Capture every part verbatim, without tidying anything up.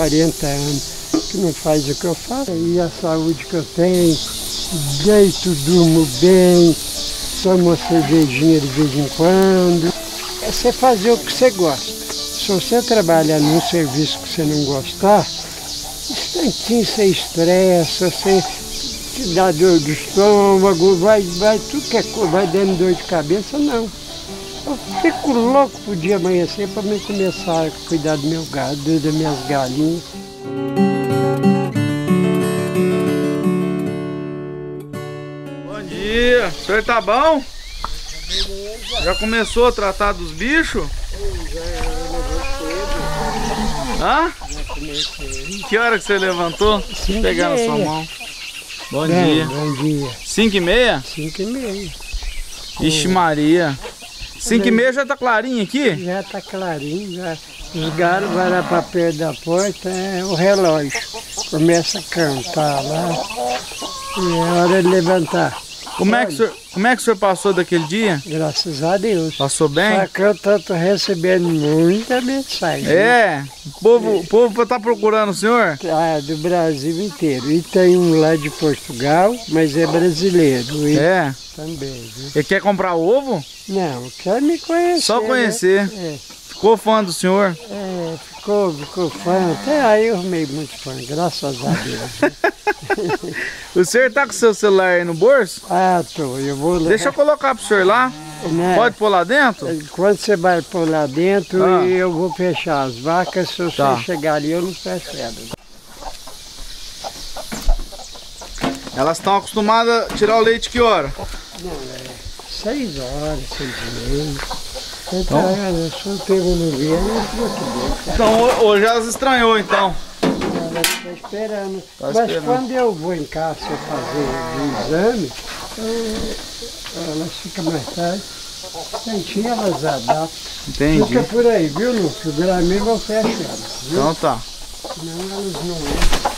quarenta anos que não faz o que eu faço. E a saúde que eu tenho, deito, durmo bem, tomo uma cervejinha de vez em quando. É você fazer o que você gosta. Se você trabalhar num serviço que você não gostar, instantinho você estressa, você te dá dor do estômago, vai, vai tudo que é coisa, vai dando dor de cabeça, não. Eu fico louco pro dia amanhecer para mim começar a cuidar do meu gado, das minhas galinhas. Bom dia, o senhor tá bom? Já começou a tratar dos bichos? Hã? Que hora que você levantou? Vou pegar na sua mão. Bom Bem, dia. Bom dia. Cinco e meia? Cinco e meia. Ixi Maria. Cinco e meia já tá clarinho aqui? Já tá clarinho, já. Os galos vão lá para perto da porta, é o relógio. Começa a cantar lá. E é hora de levantar. Como é, que o senhor, como é que o senhor passou daquele dia? Graças a Deus. Passou bem? Só que eu tô recebendo muita mensagem. É? O povo, o povo tá procurando o senhor? Ah, do Brasil inteiro. E tem um lá de Portugal, mas é brasileiro. E É? também, viu? Ele quer comprar ovo? Não, quer me conhecer. Só conhecer. Né? É. Ficou fã do senhor? É, ficou, ficou fã. Até aí eu arrumei muito fã, graças a Deus. O senhor tá com o seu celular aí no bolso? Ah, tô, eu vou levar. Deixa eu colocar pro senhor lá. Né? Pode pôr lá dentro? Quando você vai por lá dentro, Ah. eu vou fechar as vacas. Se você Tá. chegar ali, eu não fecho ela. Elas estão acostumadas a tirar o leite que hora? Não, é seis horas, seis e meia. Então? Então, se eu pego no dia, eu não fico aqui dentro. Então hoje elas estranhou então. Ela está esperando. Tá Mas esperando. quando eu vou em casa fazer o exame, eu, elas ficam mais tarde. Santinho elas adaptam. Entendi. Fica por aí, viu, Lúcio? O Gramego eu fecho elas, viu? Então tá. Senão elas não entram.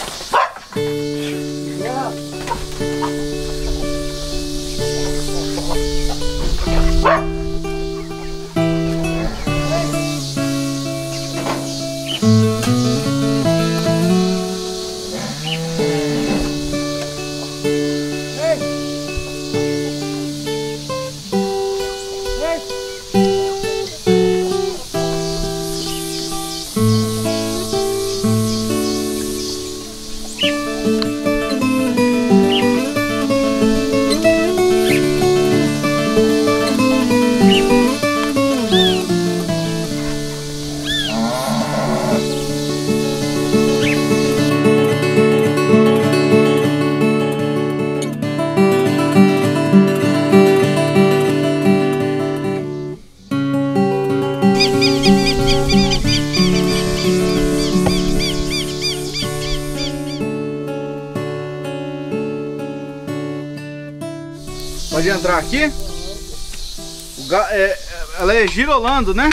Pode entrar aqui? O ga... é... Ela é girolando, né?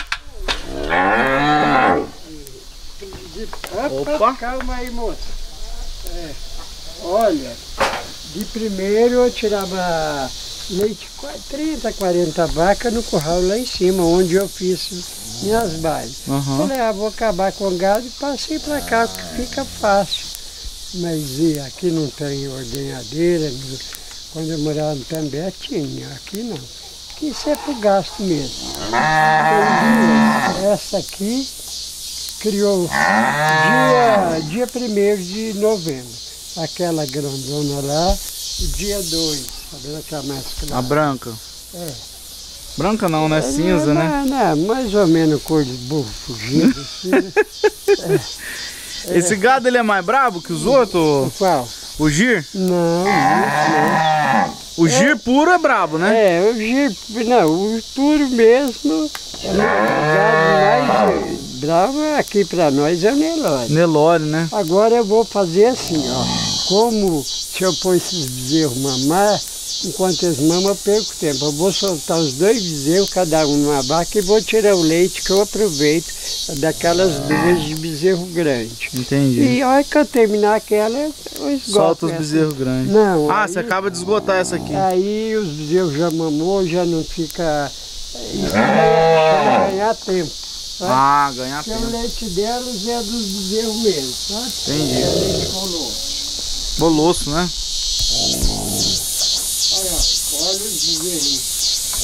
Opa, calma aí, moça. É, olha, de primeiro eu tirava leite, trinta, quarenta vacas no curral lá em cima, onde eu fiz minhas bailes. Uhum. Falei, ah, vou acabar com o gado e passei para cá, que fica fácil. Mas e, aqui não tem ordenhadeira. Quando eu morava no També tinha, aqui não. Aqui isso é para o gasto mesmo. Então, essa aqui criou dia, dia primeiro de novembro. Aquela grandona lá, dia dois. Tá vendo aquela mais clara? A branca. É. Branca não, né? Cinza, não, né? Não, não, mais ou menos cor de burro fugido. Assim, né? é. Esse gado ele é mais brabo que os outros? Qual? O gir? Não, não. O gir é. puro é brabo, né? É, o gir, não, o puro mesmo, o gado mais bravo aqui para nós é o Nelore. Nelore, né? Agora eu vou fazer assim, ó, como se eu pôr esses bezerros mamar, enquanto eles mamam eu perco tempo. Eu vou soltar os dois bezerros, cada um numa vaca, e vou tirar o leite que eu aproveito daquelas duas de bezerro grande. Entendi. E a hora que eu terminar aquela, eu esgoto. Solta os essa. bezerros grandes. Não. Ah, aí, você acaba de esgotar essa aqui. Aí os bezerros já mamou, já não fica... Isso vai ganhar tempo. sabe? Ah, ganhar Porque tempo. o leite delas é dos bezerros mesmo, sabe? Entendi. É leite colosso. Bolosso, né? Olha, olha os bezerrinhos.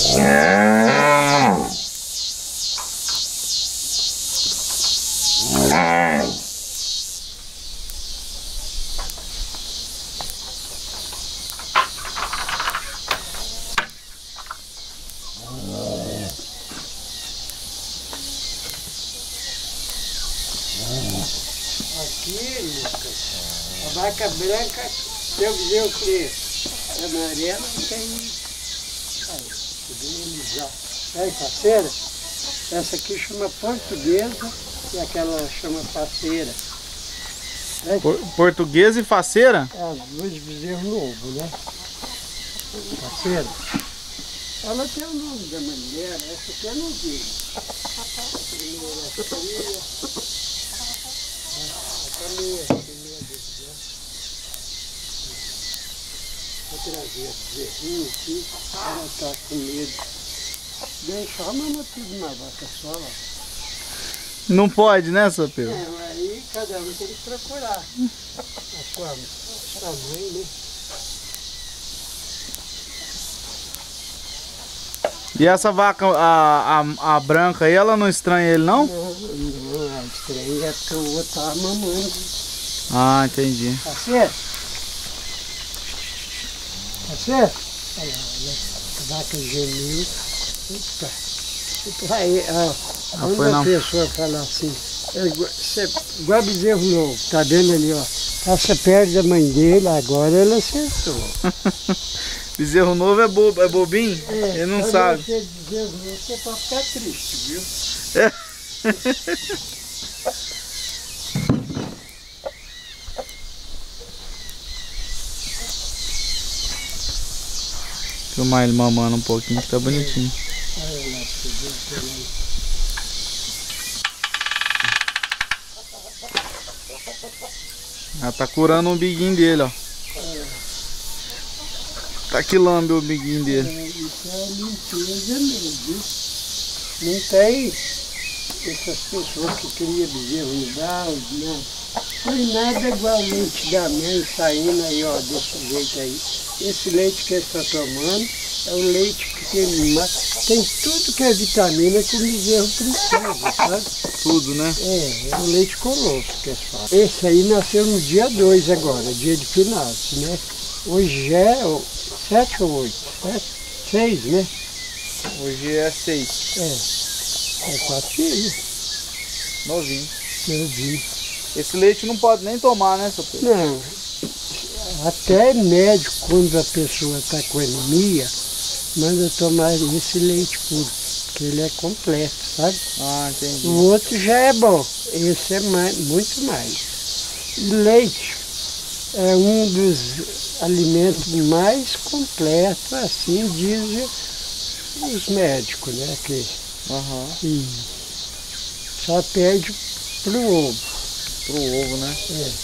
Aqui, Lucas, a vaca branca, seu bezerro preto. A amarela não tem. Aí, já. Aí, parceira, essa aqui chama portuguesa e aquela chama faceira. Aí, Por, portuguesa e faceira? é as duas bezerros novos, né? Faceira. Ela tem o nome da mulher, essa aqui é novinha. A primeira filha. A primeira, a primeira bezerra. Vou trazer a bezerrinha aqui, ela está com medo. Deixa a mama tudo na vaca só, ó. Não pode, né, seu Pedro? É, aí cada um tem que procurar a sua, a sua mãe, né? E essa vaca, a, a, a branca aí, ela não estranha ele, não? Não, não, a estranha é porque o outro tá mamando. Ah, entendi. Tá certo? Tá certo? Olha lá, olha, a vaca gemiu. Opa. Aí, ó, Ah, quando foi a não. pessoa fala assim, é igual, cê, igual bezerro novo, tá vendo ali, ó? Passa perto da mãe dele, agora ela acertou. Bezerro novo é, bo, é bobinho? É, ele não quando sabe. Você bezerro novo, você pode ficar triste, viu? É. Filmar ele mamando um pouquinho, que tá bonitinho. Olha lá, você viu também. Ela tá curando o umbiguinho dele, ó. Tá que lambe o umbiguinho dele. É, isso é limpeza mesmo, viu? Não tem essas pessoas que criam bezerro no galo, não. Não tem nada igual o leite da mãe saindo aí, ó, desse jeito aí. Esse leite que ele está tomando é o leite que tem, tem tudo que é vitamina que o bezerro precisa, sabe? Tudo, né? É, é o leite colosso que eles falam. Esse aí nasceu no dia dois agora, dia de finados, né? Hoje já é o sete ou oito? Sete? Seis, né? Hoje é seis. É. É quatro filhos. Novinho. Eu vi. Esse leite não pode nem tomar, né, seu Pedro? Não. Até médico, quando a pessoa está com anemia, manda tomar esse leite puro, porque ele é completo, sabe? Ah, entendi. O outro já é bom, esse é mais, muito mais. Leite é um dos alimentos mais completos, assim dizem os médicos, né? Que, Aham. e só perde pro ovo. Pro ovo, né? É.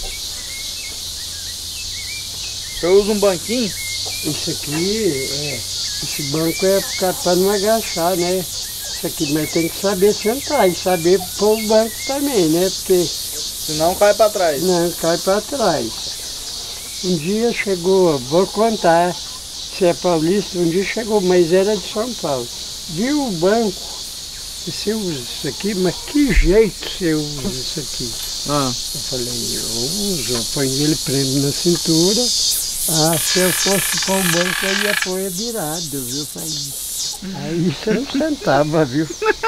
Você usa um banquinho? Isso aqui, é, esse banco é para não agachar, né? Isso aqui, mas tem que saber sentar e saber pôr o banco também, né? Porque Senão cai pra trás. não cai para trás. Um dia chegou, vou contar, se é paulista, um dia chegou, mas era de São Paulo. Viu o banco, você usa isso aqui, mas que jeito você usa isso aqui? Ah. Eu falei, eu uso, eu ponho ele, prendo na cintura. Ah, se eu fosse pôr o banco, eu ia pôr virado, viu? Falei, aí você não sentava, viu?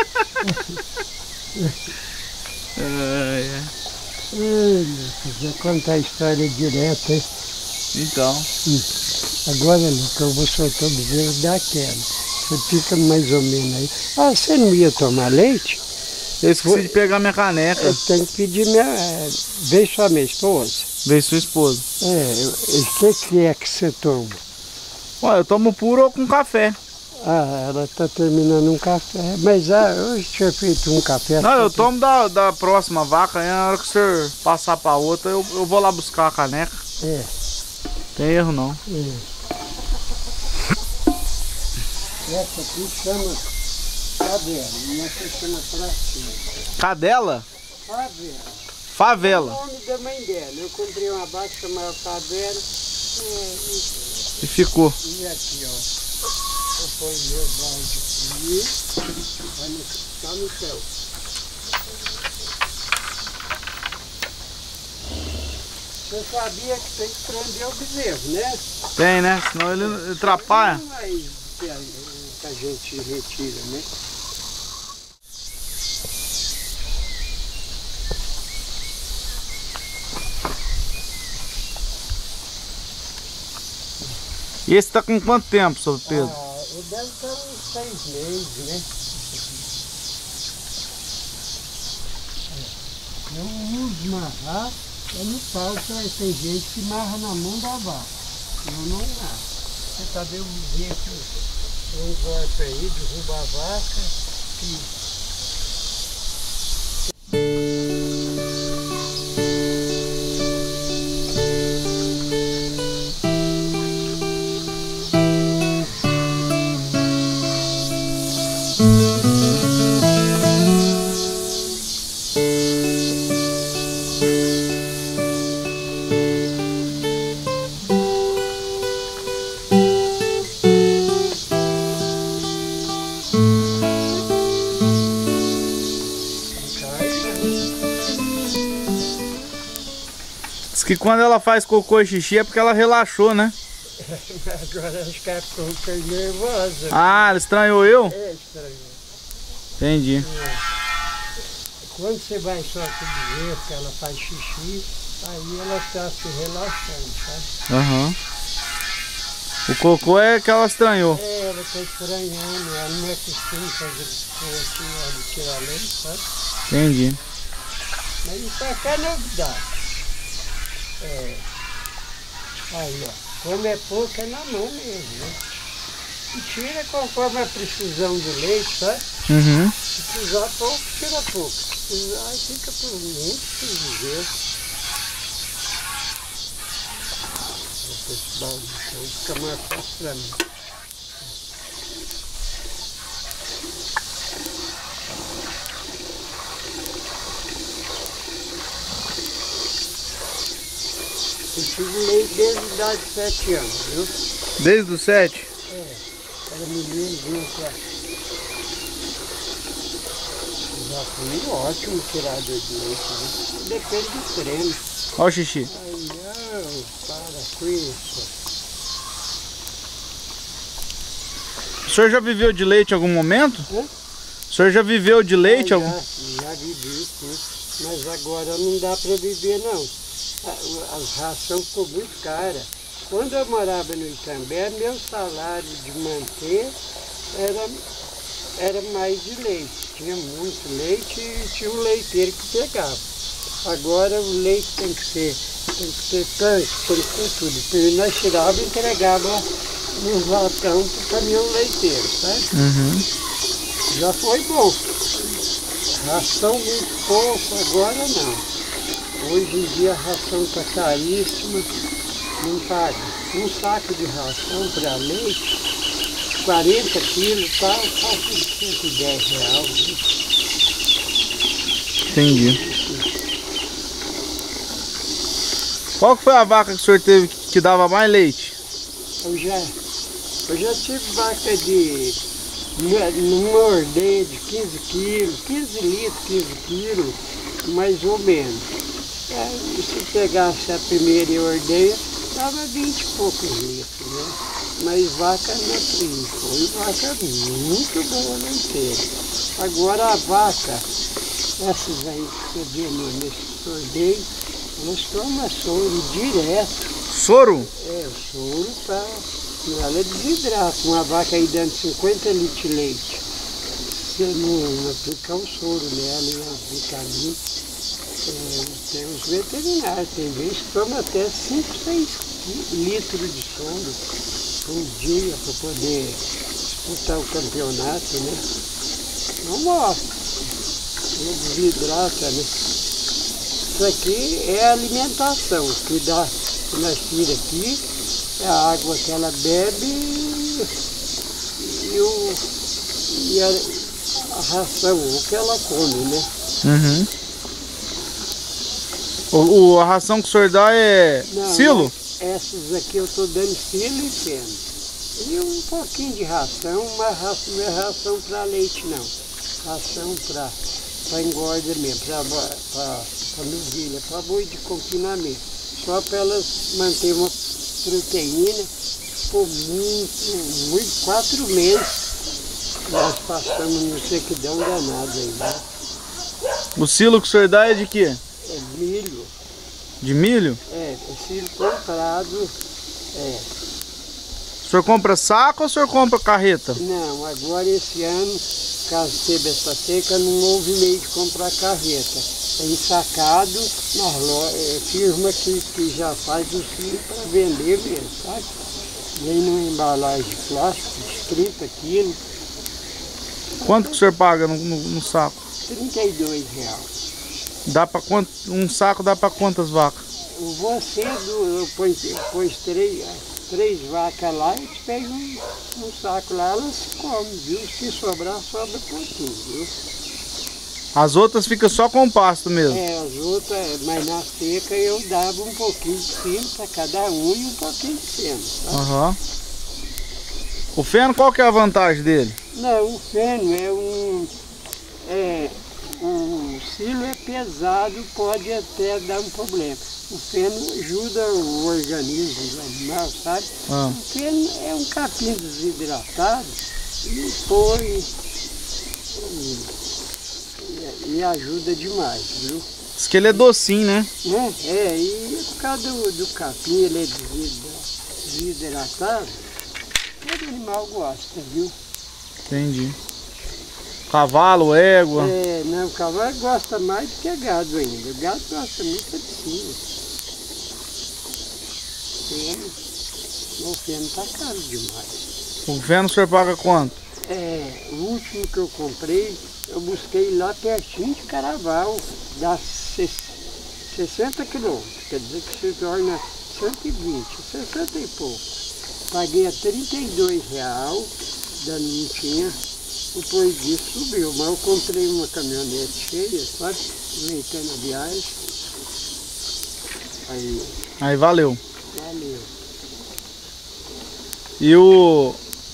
É, é. Ai, Lucas, vou contar a história direto, hein? Então. Agora, Lucas, eu vou soltar o bezerro daquela. Você fica mais ou menos aí. Ah, você não ia tomar leite? Eu esqueci de pegar minha caneca. Eu tenho que pedir minha... É, vê só minha esposa. Veio sua esposa. É, o que, que é que você toma? Ué, eu tomo puro ou com café. Ah, ela está terminando um café. Mas ah, eu tinha feito um café. Não, eu tomo da, da próxima vaca, aí na hora que o senhor passar pra outra, eu, eu vou lá buscar a caneca. É. Tem erro não. É. Essa aqui chama Favela, essa chama pracinha. Cadela? Favela. Favela. É o nome da mãe dela. Eu comprei uma vaca chamada Favela. É, e ficou. E aqui, ó. Eu ponho meu balde aqui. Vai no, tá no céu. Você sabia que tem que prender o bezerro, né? Tem, né? Senão ele atrapalha. Não é que a, que a gente retira, né? E esse tá com quanto tempo, seu Pedro? Ah, ele deve estar uns seis meses, né? Eu uso marrar, eu não faço, mas tem gente que marra na mão da vaca. Eu não marro. Você cadê o vizinho aqui? Deu um golpe aí, derruba a vaca e... Diz que quando ela faz cocô e xixi é porque ela relaxou, né? Agora acho que ela ficou um pouco nervosa. Ah, ela estranhou eu? É, estranho. Entendi. É. Quando você vai só com o bezerro, que ela faz xixi, aí ela está se relaxando, sabe? Aham. Uhum. O cocô é que ela estranhou. É, ela está estranhando, ela não é costume fazer assim, ela de tirar leite, sabe? Entendi. Mas isso aqui é novidade. É. Aí, ó. Como é pouco, é na mão mesmo, né? E tira conforme a precisão do leite, sabe? Uhum. Se precisar pouco, tira pouco. Se precisar, fica por muito bezerro. Esse balde, então fica mais fácil pra mim. Eu tive leite desde a idade de sete anos, viu? Desde os sete? É, era menino, vinha pra... Já fui ótimo tirador de leite, viu? Depende do treino. Olha o xixi. Ai, não, para com isso. O senhor já viveu de leite em algum momento? Hã? O senhor já viveu de leite? Ah, algum... já, já vivi, sim. Mas agora não dá para viver, não. A, a ração ficou muito cara. Quando eu morava no Itambé, meu salário de manter era, era mais de leite. Tinha muito leite e tinha um leiteiro que pegava. Agora o leite tem que ser, tem que ter tanque, tem que ter tudo. Porque nós tirávamos e entregava nos latão para o caminhão leiteiro, sabe? Uhum. Já foi bom. Ração muito pouco, agora não. Hoje em dia a ração está caríssima, não paga. Um saco de ração para leite, quarenta quilos, tá, tá por cento e dez reais. Né? Entendi. Qual que foi a vaca que o senhor teve que dava mais leite? Eu já, eu já tive vaca de numa ordenha de quinze quilos, quinze litros, quinze quilos, mais ou menos. É, se pegasse a primeira ordenha, dava vinte e poucos litros, né? Mas vaca não foi vaca muito boa leiteira. Agora a vaca, essas aí que você vê nesse sorteio, elas tomam soro direto. Soro? É, o soro para... Ela desidrata. Uma vaca aí dando cinquenta litros de leite. Você não, não aplicar o soro nela e as vitaminas. É, tem os veterinários, tem vezes que toma até cinco, seis litros de soro por dia para poder disputar o campeonato, né? Não mostra. Ele desidrata, né? Isso aqui é a alimentação, que dá, que nós tira aqui, é a água que ela bebe e, o, e, a, a ração, o que ela come, né? Uhum. O, o, a ração que o senhor dá é Não, silo? Não, essas aqui eu estou dando silo e feno. E um pouquinho de ração, mas ração, não é ração para leite não. Ração para engorda mesmo, para novilha, para boi de confinamento. Só para elas manterem uma proteína por muito, muito, quatro meses. Nós passamos no sequidão danado aí, né? O silo que o senhor dá é de quê? É milho. De milho? É, é silo comprado. É. O senhor compra saco ou o senhor compra carreta? Não, agora esse ano, caso teve essa seca, não houve meio de comprar carreta. É ensacado na loja, é, firma que, que já faz o silo para vender mesmo, sabe? Vem numa embalagem de plástico de trinta quilos. Quanto que o senhor paga no, no, no saco? trinta e dois reais. Dá para quanto? Um saco dá para quantas vacas? Você eu põe, põe três, três vacas lá e pega um, um saco lá, elas comem, viu? Se sobrar, sobra pouquinho, viu? As outras ficam só com pasto mesmo? É, as outras, mas na seca eu dava um pouquinho de feno para cada um e um pouquinho de feno, tá? Uhum. O feno, qual que é a vantagem dele? Não, o feno é um... É, o silo é pesado, pode até dar um problema. O feno ajuda o organismo do animal, sabe? Ah. O feno é um capim desidratado e põe e, e ajuda demais, viu? Diz que ele é docinho, né? né? É, e por causa do, do capim, ele é desidratado, todo animal gosta, viu? Entendi. Cavalo, égua. É, não, o cavalo gosta mais do que gado ainda. O gado gosta muito de feno. Feno, o feno tá caro demais. O feno o senhor paga quanto? É, o último que eu comprei, eu busquei lá pertinho de Caraval, dá sessenta quilômetros, quer dizer que se torna cento e vinte, sessenta e pouco. Paguei a trinta e dois reais, da não tinha. Depois disso subiu, mas eu comprei uma caminhonete cheia, sabe? Aproveitando a viagem. Aí. Aí valeu. Valeu. E o.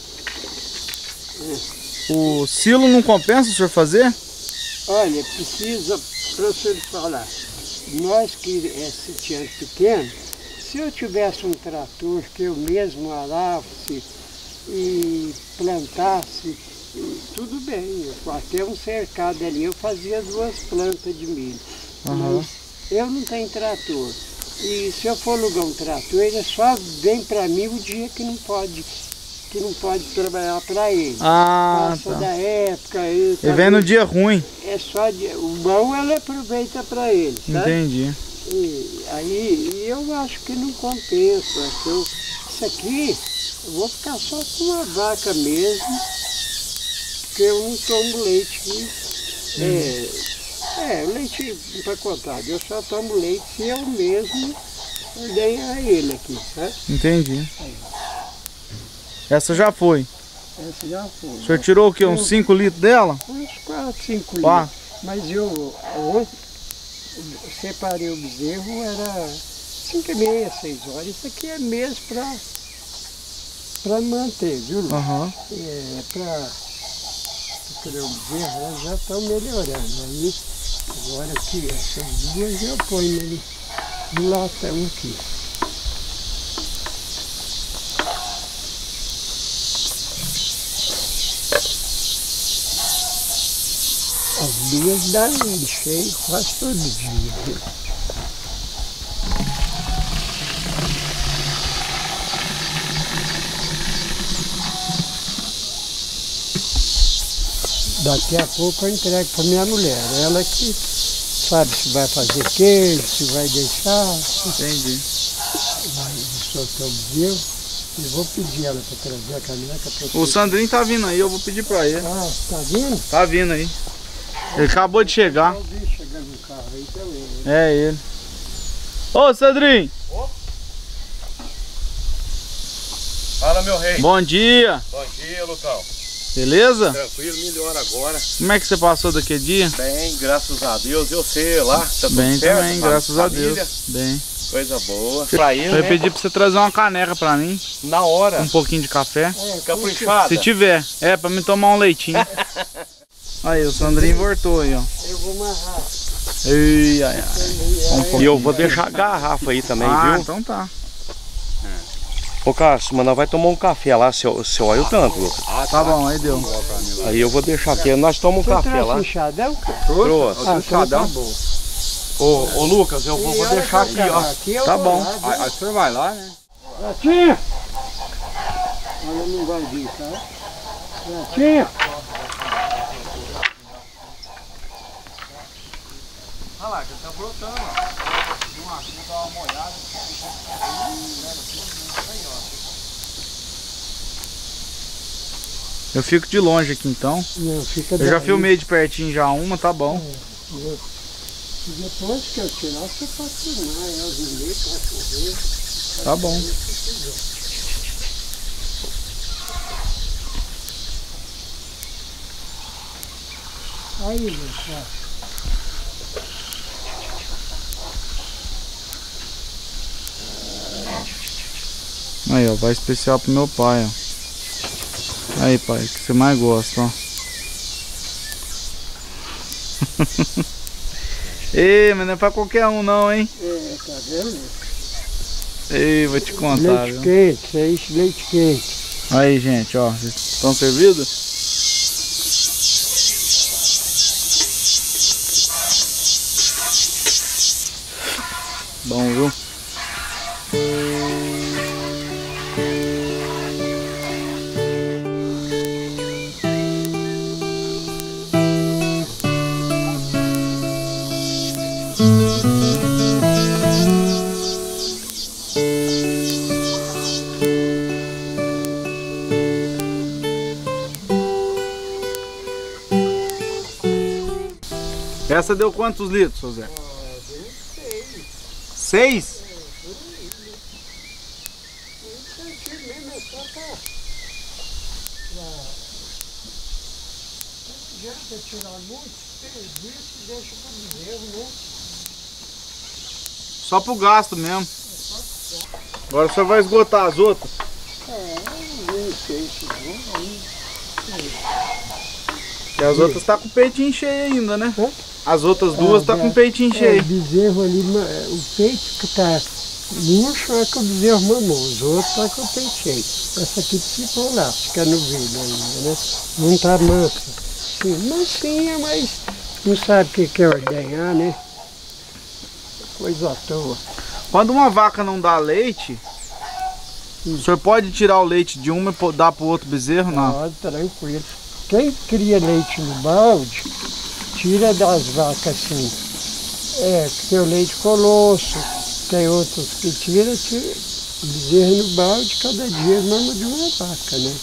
É. O silo não compensa o senhor fazer? Olha, precisa, para você falar, nós que é sitiante pequeno, se eu tivesse um trator que eu mesmo arasse e plantasse, tudo bem, até um cercado ali eu fazia duas plantas de milho, uhum. Mas eu não tenho trator, e se eu for alugar um trator, ele só vem para mim o dia que não pode, que não pode trabalhar para ele. Ah, Passa tá. da época. Ele, ele vem no dia ruim. É só de, o bom ele aproveita para ele, sabe? Entendi. E, aí e eu acho que não compensa, que eu, isso aqui eu vou ficar só com uma vaca mesmo, porque eu não tomo leite, hum. é, é, leite empacotado, eu só tomo leite se eu mesmo dei a ele aqui, sabe? Entendi. Aí. Essa já foi? Essa já foi. O senhor tirou o quê? Uns cinco litros dela? Uns quatro, cinco litros. Mas eu, eu separei o bezerro, era cinco e meia, seis horas. Isso aqui é mesmo para para manter, viu? Uhum. É, para criar o bezerro, elas já estão melhorando. Aí, agora aqui, essas duas eu ponho nele no latão aqui. As duas dá ele cheio quase todo dia. Viu? Daqui a pouco eu entrego para minha mulher. Ela que sabe se vai fazer queijo, se vai deixar. Entendi. Vai soltar o bezerro. Eu vou pedir ela para trazer a caneca. O Sandrinho tá vindo aí, eu vou pedir para ele. Ah, tá vindo? Tá vindo aí. Ele acabou de chegar. Eu vi chegar no carro aí também. É ele. Ô, Sandrinho. Oh. Fala, meu rei. Bom dia. Bom dia, Lucão. Beleza? Tranquilo, melhor agora. Como é que você passou daquele dia? Bem, graças a Deus. E você lá? Tá tudo Bem certo? também, graças Família? a Deus. Bem. Coisa boa. Pra ir, Eu ia né? pedir pra você trazer uma caneca pra mim. Na hora. Um pouquinho de café. É, Caprichada. Se tiver. É, pra me tomar um leitinho. Aí, o Sandrinho voltou aí, ó. eu vou amarrar. Ei, ai, ai. Um E eu vou deixar a garrafa aí também, ah, viu? então tá. Ô, Cássio, mas nós vai tomar um café lá, seu, seu olha o tanto, Lucas. Ah, tá bom, aí deu. Aí eu vou deixar aqui, nós tomamos um Você café lá. trouxe enxadão? Trouxe. Ah, então tá bom. Ô, ô, Lucas, eu vou, vou deixar aqui, ó. Aqui eu Tá vou bom. lá, viu? Aí o senhor vai lá, né? Pratinha! Olha, não vai vir, tá? Pratinha! Olha lá, já tá brotando, ó. Uma aqui, dá uma molhada. Eu fico de longe aqui então. Não, fica Eu já daí. filmei de pertinho já uma, tá bom. Depois que eu tirar, você pode filmar, é os leitos, vai chover. Tá bom. Aí, Lucas. Aí, ó, vai especial pro meu pai, ó. Aí, pai, o que você mais gosta, ó. Ei, mas não é pra qualquer um não, hein? É, tá vendo? Ei, vou te contar, Leite viu? quente, isso aí, leite quente. Aí, gente, ó, vocês estão servidos? Bom, viu? Essa deu quantos litros, seu Zé? Ah, deu seis. Seis? Isso aqui mesmo é só pra... pra... Não adianta tirar muito, serviço e deixa pro bezerro, né? Só pro gasto mesmo. Agora o senhor vai esgotar as outras? É, não sei se vou aí. Porque as outras tá com o peitinho cheio ainda, né? Hã? As outras duas Ah, tá com é. o peitinho É, cheio. o bezerro ali, ma- o peito que tá murcho é que o bezerro mamou, os outros tá com o peito cheio. Essa aqui ficou lá, fica no vidro ainda, né? Não tá mansa. Sim, mansinha, mas não sabe o que que é ordenhar, né? Coisa à toa. Quando uma vaca não dá leite, o senhor pode tirar o leite de uma e pô- dar pro outro bezerro? Não. Pode, tranquilo. Quem cria leite no balde, tira das vacas assim. É, tem o leite colosso, tem outros que tira, tira bezerro no balde, cada dia mama de uma vaca, né?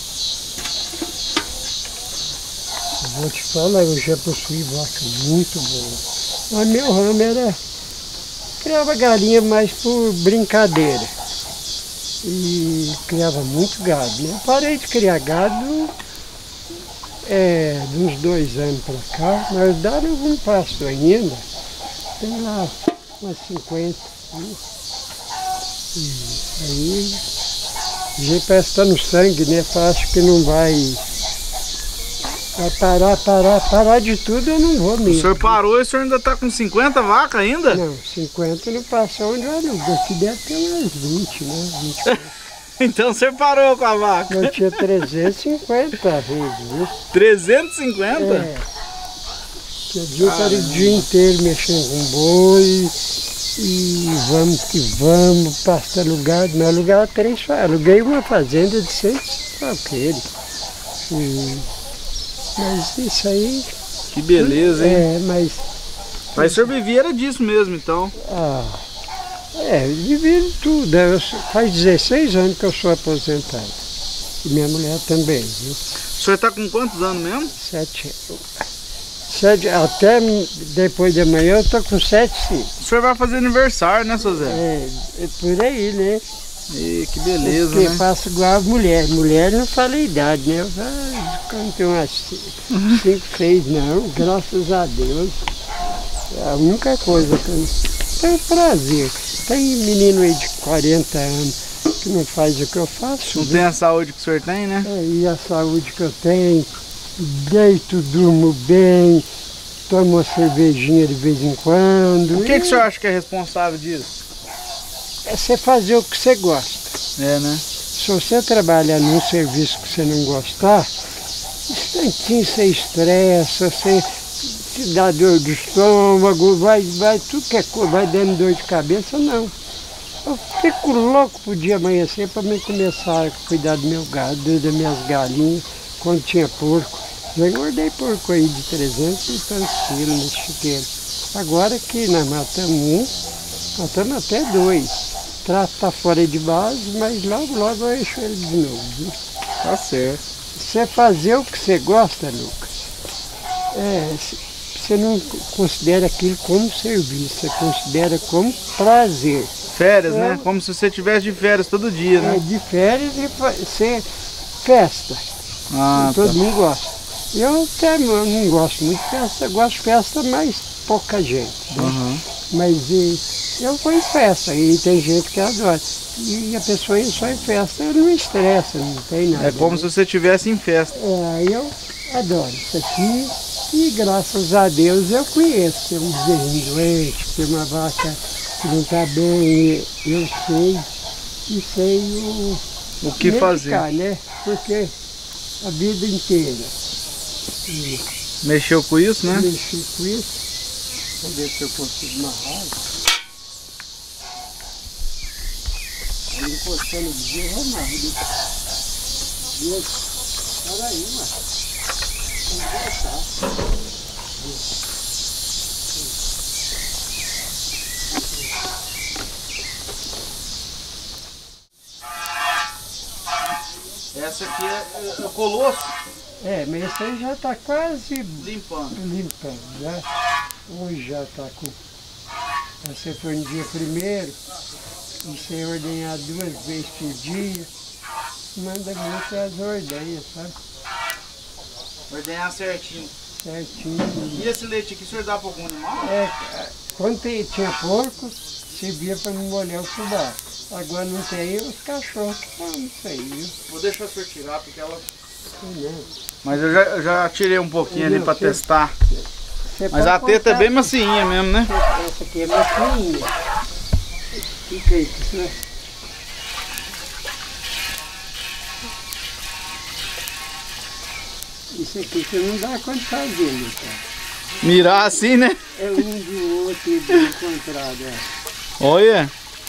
Eu vou te falar, eu já possuí vaca muito boa. Mas meu ramo era, criava galinha mais por brincadeira. E criava muito gado, né? Eu parei de criar gado é, de uns dois anos para cá, mas dá algum passo ainda. Tem lá umas cinquenta. Né? E aí, a gente parece que tá no sangue, né? Acho que não vai, vai parar, parar, parar de tudo, eu não vou O mesmo. senhor parou e o senhor ainda tá com cinquenta vacas ainda? Não, cinquenta não passou onde eu alugo. Aqui deve ter umas vinte, né? vinte. Então o senhor parou com a vaca. Eu tinha trezentos e cinquenta vezes, viu? trezentos e cinquenta? É. Eu dia eu era o dia inteiro mexendo com boi e vamos que vamos, pasta alugado, mas alugava três, aluguei uma fazenda de seis alqueires. E, mas isso aí. Que beleza, hein? É, mas. Mas o senhor vivia era disso mesmo, então. Ah, é, eu vivi tudo. Eu sou- faz dezesseis anos que eu sou aposentado. E minha mulher também, viu? O senhor tá com quantos anos mesmo? Sete. Sete, até depois de amanhã eu tô com sete sim. O senhor vai fazer aniversário, né, seu Zé? É, é por aí, né? E que beleza, Porque né? faço igual a mulher. Mulher não fala a idade, né? Eu falo, não tenho umas cinco, seis não, graças a Deus. É a única coisa que eu tenho prazer. Tem menino aí de quarenta anos que não faz o que eu faço. Não viu? tem a saúde que o senhor tem, né? É, e a saúde que eu tenho, deito, durmo bem, tomo uma cervejinha de vez em quando. O que, que o senhor acha que é responsável disso? É você fazer o que você gosta. É, né? Se você trabalhar num serviço que você não gostar, instantinho você estressa, você te dá dor de estômago, vai, vai, tudo que é coisa, vai dando dor de cabeça, não. Eu fico louco pro dia amanhecer para mim começar a cuidar do meu gado, das minhas galinhas, quando tinha porco. Já engordei porco aí de trezentos e tantos quilos nesse chiqueiro. Agora que nós matamos um, matamos até dois. Trato tá fora de base, mas logo, logo eu encho ele de novo. Viu? Tá certo. Você fazer o que você gosta, Lucas, é, você não considera aquilo como serviço, você considera como prazer. Férias, é, né? Como se você estivesse de férias todo dia, né? É de férias e você festa. Ah, todo tá. mundo gosta. Eu até eu não gosto muito de festa, eu gosto de festa, mas pouca gente. Né? Uhum. Mas e, eu vou em festa e tem gente que adora. E a pessoa ir só em festa, eu não estressa, não tem nada. É como né? se você estivesse em festa. É, aí eu adoro isso aqui e graças a Deus eu conheço. Tem um bezerrinho doente, tem uma vaca que não está bem, eu sei e sei o, O que fazer? né? Porque a vida inteira e Mexeu com isso, né? mexi com isso. Vou ver se eu consigo amarrar. Aí encostando o bezerro, eu amarro. Olha aí, mano. Essa aqui é, é o colosso. É, mas esse aí já está quase Limpando. limpando, né? Hoje já está com... Você foi no dia primeiro, e você ordenhar duas vezes por dia, manda muito as ordenhas, sabe? Ordenhar certinho. Certinho. E esse leite aqui, o senhor dá para algum animal? É, quando tem- tinha porco, servia para não molhar o fubá. Agora não tem, os cachorros que estão isso aí, viu? Vou deixar o senhor tirar, porque ela... Não. Mas eu já, eu já tirei um pouquinho ali Não, para você- testar. Você Mas pode a teta é contar- bem macinha mesmo, né? Essa aqui é macinha. Fica aí, né? Isso aqui você não dá conta de fazer, Lucas. Mirar assim, né? É um do outro e do encontrado, é. Olha.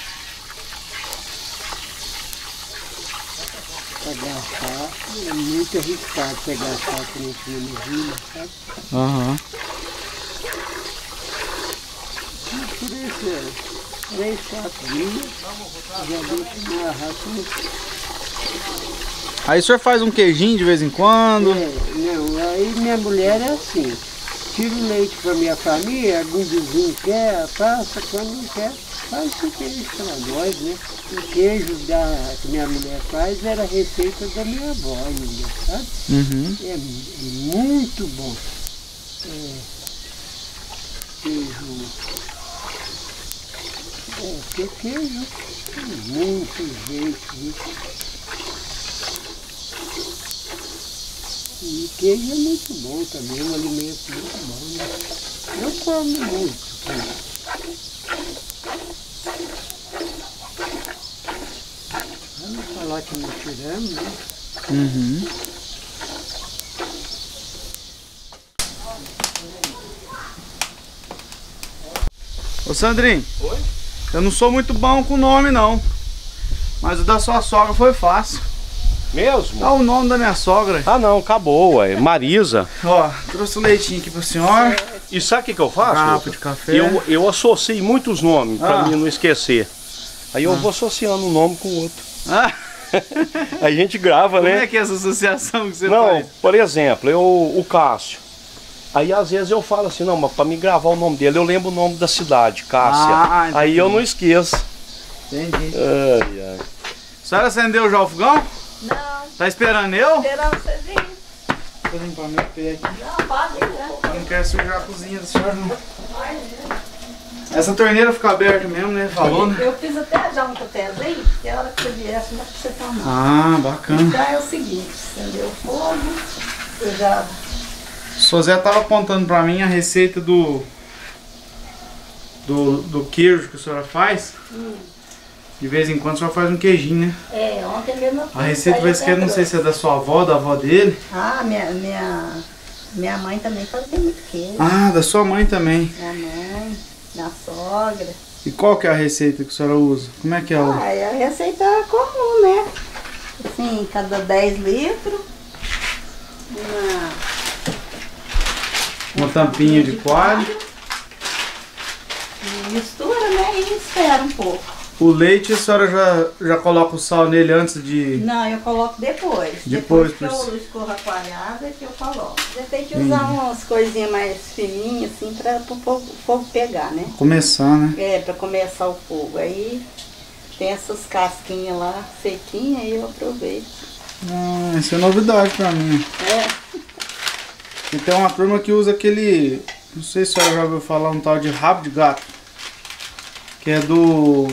Agachar, é muito arriscado você agachar aqui em cima do rio, sabe? Aham. Por isso, é, três, quatro dias, já deixa uma raça. Aí o senhor faz um queijinho de vez em quando? É, não, aí minha mulher é assim, tira o leite para minha família, algum vizinho quer, passa, quando não quer, faz o queijo para nós, né? O queijo da, que minha mulher faz era a receita da minha avó ainda, sabe? Uhum. É muito bom. É, queijo. É, porque queijo tem muito jeito, viu? E queijo é muito bom também, um alimento muito bom, né? Eu como muito queijo. Vamos falar que não tiramos, né? Uhum. Ô Sandrinho. Oi? Eu não sou muito bom com o nome não. Mas o da sua sogra foi fácil. Mesmo? Ah, o nome da minha sogra. Ah não, acabou, ué. Marisa. Ó, trouxe o leitinho aqui pro senhor. E sabe o que, que eu faço? Garrafa de café. Eu, eu associei muitos nomes pra Ah. mim não esquecer. Aí eu vou associando um nome com o outro. Ah, A gente grava, como né? é que é essa associação que você Não, faz? por exemplo, eu, o Cássio. Aí às vezes eu falo assim, não, mas pra me gravar o nome dele, eu lembro o nome da cidade, Cássia. Ah, entendi. Aí eu não esqueço. Entendi. Ai, ai. A senhora acendeu já o fogão? Não, Tá esperando eu? esperando você vir. Vou limpar meu pé aqui. Não, pode ir, né? Eu não quero sujar a cozinha da senhora, não. Essa torneira fica aberta mesmo, né? Falou, né? Eu fiz até já um cafezinho, que a hora que você viesse, não dá pra você tomar. Ah, bacana. Então é o seguinte, acendeu o fogo, eu já... O seu Zé tava apontando pra mim a receita do... Do, do queijo que a senhora faz. Hum. De vez em quando a senhora faz um queijinho, né? É, ontem mesmo eu fiz. A receita vai ser, não sei se é da sua avó, da avó dele. Ah, minha, minha, minha mãe também fazia muito queijo. Ah, da sua mãe também. Minha mãe, minha sogra. E qual que é a receita que a senhora usa? Como é que é o... Ah, é a receita comum, né? Assim, cada dez litros, uma, Uma tampinha de coalho. E mistura, né? E espera um pouco. O leite a senhora já, já coloca o sal nele antes de... Não, eu coloco depois. Depois, Depois que por- eu escorro a coalhada, é que eu coloco. Você tem que usar umas coisinhas mais fininhas, assim, pra o fogo, o fogo pegar, né? Começar, né? É, pra começar o fogo. Aí tem essas casquinhas lá, sequinhas, aí eu aproveito. Ah, isso é novidade pra mim. É, E tem uma turma que usa aquele... Não sei se a senhora já ouviu falar um tal de rabo de gato. Que é do...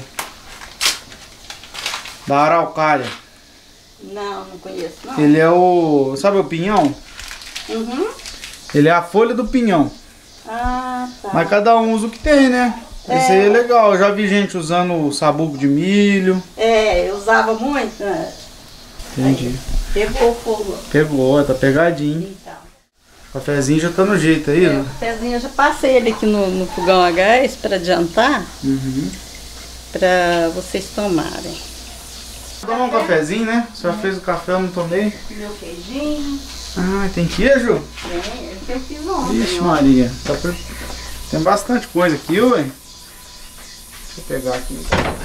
Da araucária. não, não conheço, não. Ele é o... Sabe o pinhão? Uhum. Ele é a folha do pinhão. Ah, tá. Mas cada um usa o que tem, né? Esse aí é legal. Eu já vi gente usando o sabugo de milho. É, eu usava muito, né? Entendi. Pegou o fogo. Pegou, tá pegadinho. Então. O cafezinho já tá no jeito aí, É, né? o cafezinho eu já passei ele aqui no, no fogão a gás para adiantar, Uhum. para vocês tomarem. Tomar um cafezinho, né? A senhora fez o café, eu não tomei. Meu queijinho, Ah, tem queijo? é, é o que eu fiz ontem. Ixi, ó. Maria. Tá pre- Tem bastante coisa aqui, ué. Deixa eu pegar aqui.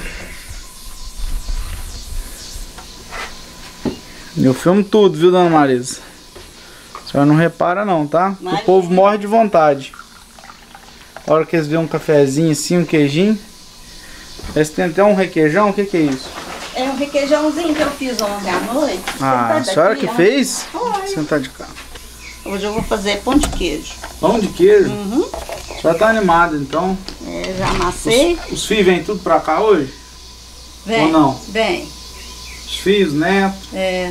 Eu filmo tudo, viu, dona Marisa? A senhora não repara não, tá? O Imagina. povo morre de vontade. A hora que eles veem um cafezinho assim, um queijinho. Eles têm até um requeijão, o que que é isso? É um requeijãozinho que eu fiz ontem à noite. Ah, a Senta senhora daqui, que ó. fez? Foi. Sentar de cá. Hoje eu vou fazer pão de queijo. Pão de queijo? Uhum. A senhora tá animada então? É, já amassei. Os filhos vêm tudo pra cá hoje? Vem. ou não? Vem. Os filhos, netos? É.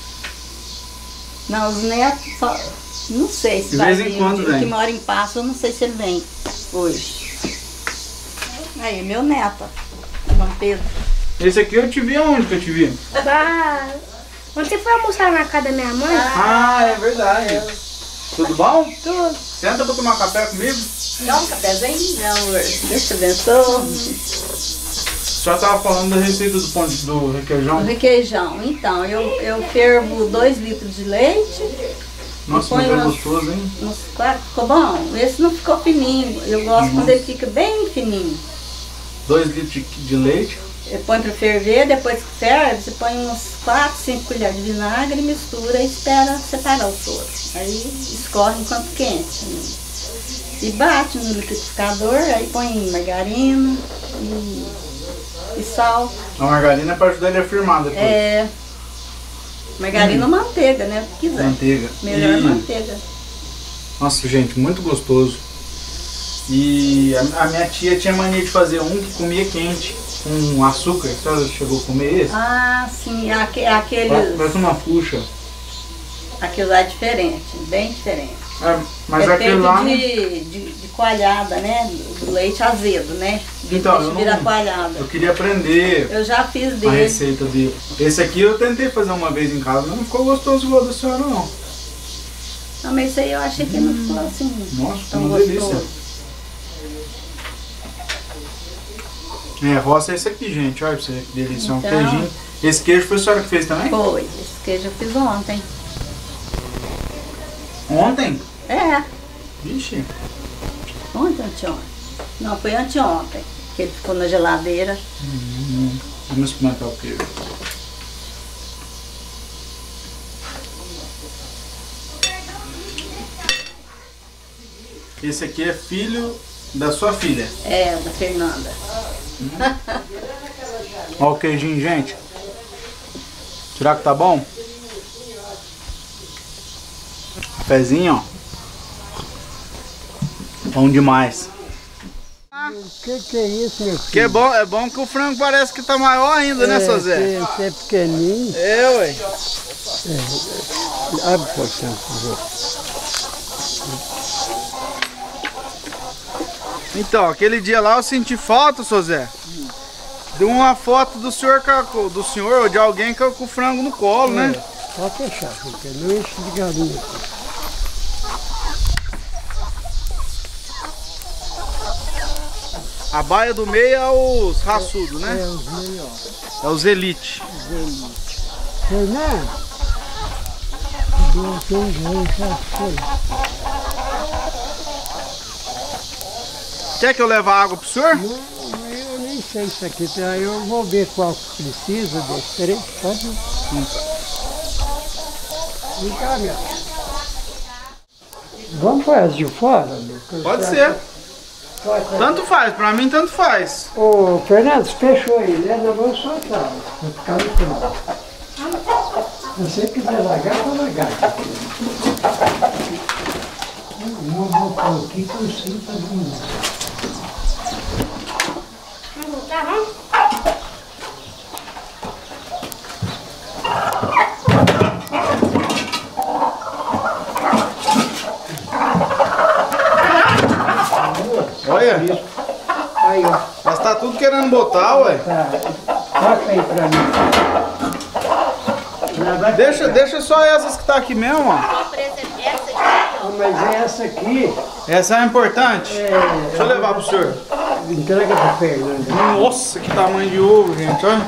Não, os netos só. Não sei se De vai vez em vir. quando O vem. que mora em Passo, eu não sei se ele vem hoje. Aí, meu neto, João Pedro. Esse aqui eu te vi aonde que eu te vi? Ah, quando você foi almoçar na casa da minha mãe? Ah, é verdade. Tudo bom? Tudo. Senta pra tomar café comigo. Dá um cafezinho? Não, Deus te abençoe. Já tava falando da receita do pão de- do O requeijão. requeijão. Então, eu, eu fervo dois litros de leite. Nossa, põe mas é umas- gostoso, hein? Nos quatro, ficou bom? Esse não ficou fininho. Eu gosto quando ele fica bem fininho. Dois litros de, de leite. Eu põe para ferver, depois que ferve, você põe uns quatro, cinco colheres de vinagre, mistura e espera separar o soro. Aí escorre enquanto quente. Né? E bate no liquidificador, aí põe margarina e, e sal. A margarina é pra ajudar ele a firmar depois. É, margarina ou manteiga, né? O que quiser. Manteiga. Melhor E- manteiga. Nossa, gente, muito gostoso. E a, a minha tia tinha mania de fazer um que comia quente, com açúcar. A senhora chegou a comer esse? Ah, sim, aque- Pa- aquele, Parece uma fuxa. aquele lá é diferente, bem diferente. É, mas é aquele feito lá... de, de, de coalhada, né? Do leite azedo, né? De Então, deixa eu virar não- coalhada. Eu queria aprender Eu já fiz a dele. receita dele. Esse aqui eu tentei fazer uma vez em casa, mas não ficou gostoso igual da senhora, não. Não, mas isso aí eu achei que não ficou assim. Nossa, tão uma gostoso. delícia. É, roça é esse aqui, gente. Olha pra você que delícia. É um Então. queijinho. Esse queijo foi a senhora que fez também? Foi, esse queijo eu fiz ontem. Ontem? É, Vixe. ontem, anteontem. Não, foi anteontem, que ele ficou na geladeira. Vamos experimentar o queijo. Esse aqui é filho da sua filha. É, da Fernanda. Olha o queijinho, gente. Será que tá bom? Cafezinho, ó. Bom demais. O que, que é isso, meu filho? Que é bom, é bom que o frango parece que tá maior ainda, né, seu Zé? Esse é pequenininho. É, ué. É, abre a porção, por favor. Então, aquele dia lá eu senti falta, seu Zé. Deu uma foto do senhor, do senhor ou de alguém com o frango no colo, É, né? pode fechar, porque não enche de galinha. A baia do meio é os raçudos, né? É, os melhores. É os elite. Fernando, não tem jeito, já foi. Quer que eu leve a água pro senhor? Não, eu nem sei isso aqui, tá? Eu vou ver qual que precisa desse três, pode? Vem cá, meu. Vamos para as de fora, meu? Pode ser. Tanto faz, pra mim tanto faz. Ô, Fernando, fechou aí, né? Nós vamos soltar. Vai ficar no final. Se você quiser largar, pode largar. Uma vou pôr aqui por cima para mim. Tá bom? Olha, Aí, ó. mas tá tudo querendo botar, ué. Tá. Toca aí pra mim. Já vai Deixa, pegar. deixa só essas que tá aqui mesmo, ó. Ah, mas essa aqui, Essa é importante. é, Deixa eu levar pro senhor. entrega pro Fernando. Nossa, que tamanho de ovo, gente, olha.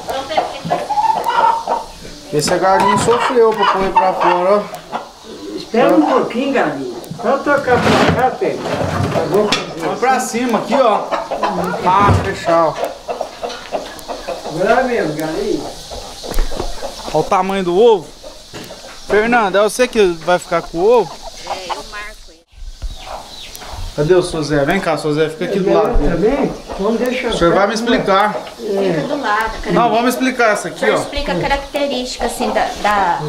Esse a galinha sofreu pra pôr pra fora, ó. Espera um pouquinho, galinha. Só tocar pra cá, Pedro. Eu vou fazer. Vamos pra cima aqui, ó. Ah, fechar, ó. Agora mesmo, galinha. Olha o tamanho do ovo. Fernando, é você que vai ficar com o ovo? É, eu marco ele. Cadê o seu Zé? Vem cá, seu Zé, fica aqui do lado dele. Também? Então deixa eu... O senhor vai me explicar. Fica do lado. cara. Não, vamos explicar essa aqui, Só ó. explica a característica assim da, da...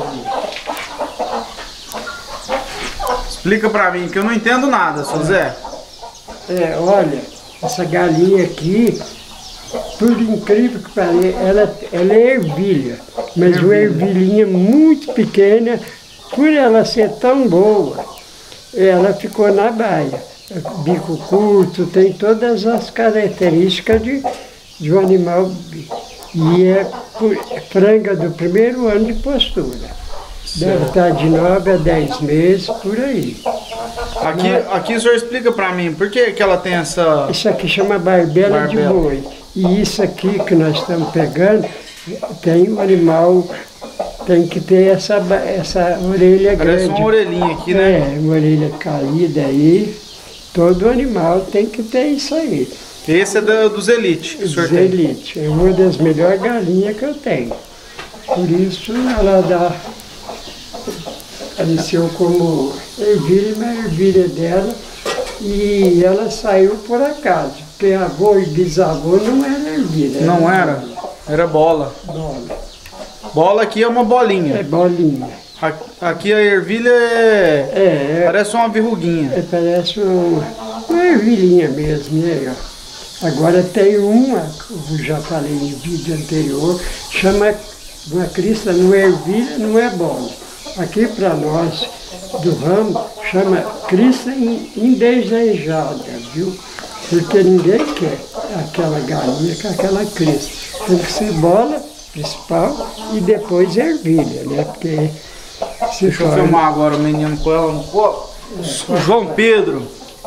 Explica pra mim, que eu não entendo nada, seu Zé. É, olha, essa galinha aqui, por incrível que pareça, ela, ela é ervilha, mas uma ervilhinha muito pequena, por ela ser tão boa, ela ficou na baia. Bico curto, tem todas as características de, de um animal, e é por- franga do primeiro ano de postura. Deve estar de nove a dez meses, por aí. Aqui, aqui o senhor explica pra mim, por que, que ela tem essa... Isso aqui chama barbela, de Barbela. boi. E isso aqui que nós estamos pegando, tem um animal, tem que ter essa, ba- essa orelha Parece grande. uma orelhinha aqui, né? É, uma orelha caída aí. Todo animal tem que ter isso aí. Esse é do- dos elite que o senhor tem. Zelite, é uma das melhores galinhas que eu tenho. Por isso ela dá. Apareceu como ervilha, mas a ervilha dela, e ela saiu por acaso, porque avô e bisavô não era ervilha. Não era? Era bola. Bola. Bola aqui é uma É bolinha. bolinha. A- Aqui a ervilha é... É, é, Parece uma verruguinha. é, parece um- uma ervilhinha mesmo, né? Agora tem uma, eu já falei em vídeo anterior, chama uma crista, não é ervilha, não é bola. Aqui para nós, do ramo, chama crista in- indesejada, viu? Porque ninguém quer aquela galinha com aquela crista. Tem que ser bola principal e depois ervilha, né? Porque se Deixa eu torna- filmar agora o menino com ela no colo. O João Pedro.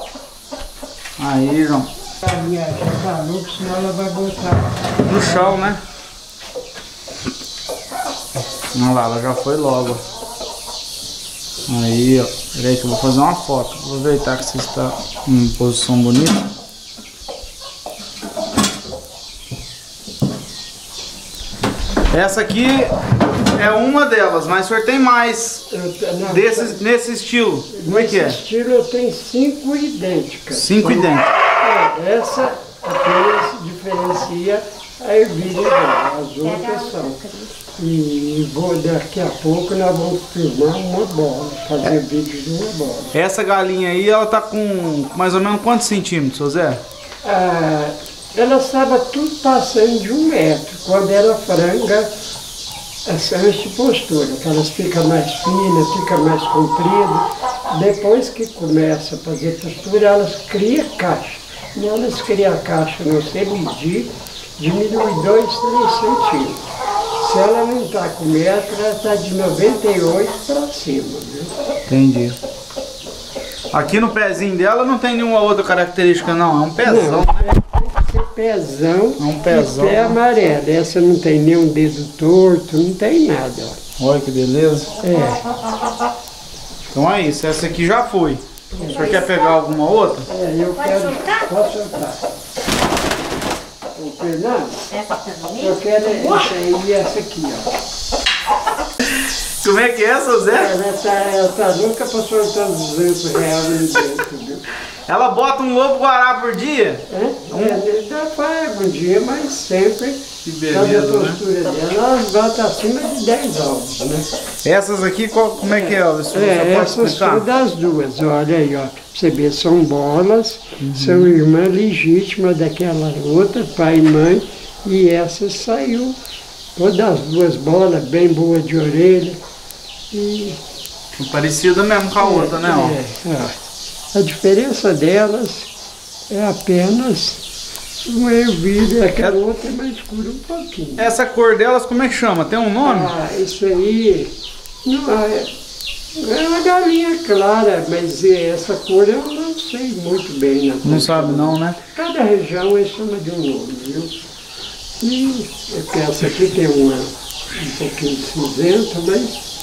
Aí, João. A galinha já falou que senão ela vai botar. No chão, né? Olha lá, ela já foi logo. Aí, ó. Peraí que eu vou fazer uma foto. Vou aproveitar que você está em posição bonita. Essa aqui é uma delas, mas o senhor tem mais Eu- não, desses, nesse estilo. Como é que é? Nesse estilo eu tenho cinco idênticas. Cinco Então, idênticas. é, essa apenas diferencia a ervilha dela, as outras são. E vou, daqui a pouco nós vamos filmar uma bola, fazer vídeo de uma bola. Essa galinha aí, ela tá com mais ou menos quantos centímetros, seu Zé? Ah, ela estava tudo passando de um metro. Quando era franga, essa de postura, que elas ficam mais finas, ficam mais compridas. Depois que começa a fazer postura, elas criam caixa. E elas criam caixa, não sei medir, diminui dois, três centímetros. Se ela não está com metro, ela está de noventa e oito para cima, viu? Entendi. Aqui no pezinho dela não tem nenhuma outra característica não, é um pezão, não, né? Tem que ser pezão, é um pezão, e pé amarelo. Essa não tem nenhum dedo torto, não tem nada. Ó. Olha que beleza. É. Então é isso, essa aqui já foi. O senhor quer pegar alguma outra? É, eu Pode quero... soltar? Pode soltar. O Fernando, eu quero essa aí e essa aqui, ó. Como é que é, seu Zé? Ela tá, ela tá louca pra soltar duzentos reais ali dentro, viu? Ela bota um ovo guará por dia? É, é, dá pago um dia, mas sempre, Que cada beleza, né? postura dela, elas botam acima de dez ovos, né? Essas aqui, qual, como é que é? Você É, pode essas explicar? são das duas, olha aí, ó. Você vê, são bolas, uhum. São irmã legítima daquela outra, pai e mãe, e essa saiu, todas as duas bolas, bem boa de orelha. E, parecida mesmo com a outra, né? Ó. É, ó. A diferença delas é apenas um ervilha, aquela outra é mais escura um pouquinho. Essa cor delas, como é que chama? Tem um nome? Ah, isso aí não, é, é uma galinha clara, mas essa cor eu não sei muito bem. Né? Não sabe não, né? Cada região é chama de um nome, viu? E essa aqui tem uma, um pouquinho de cinzento, mas...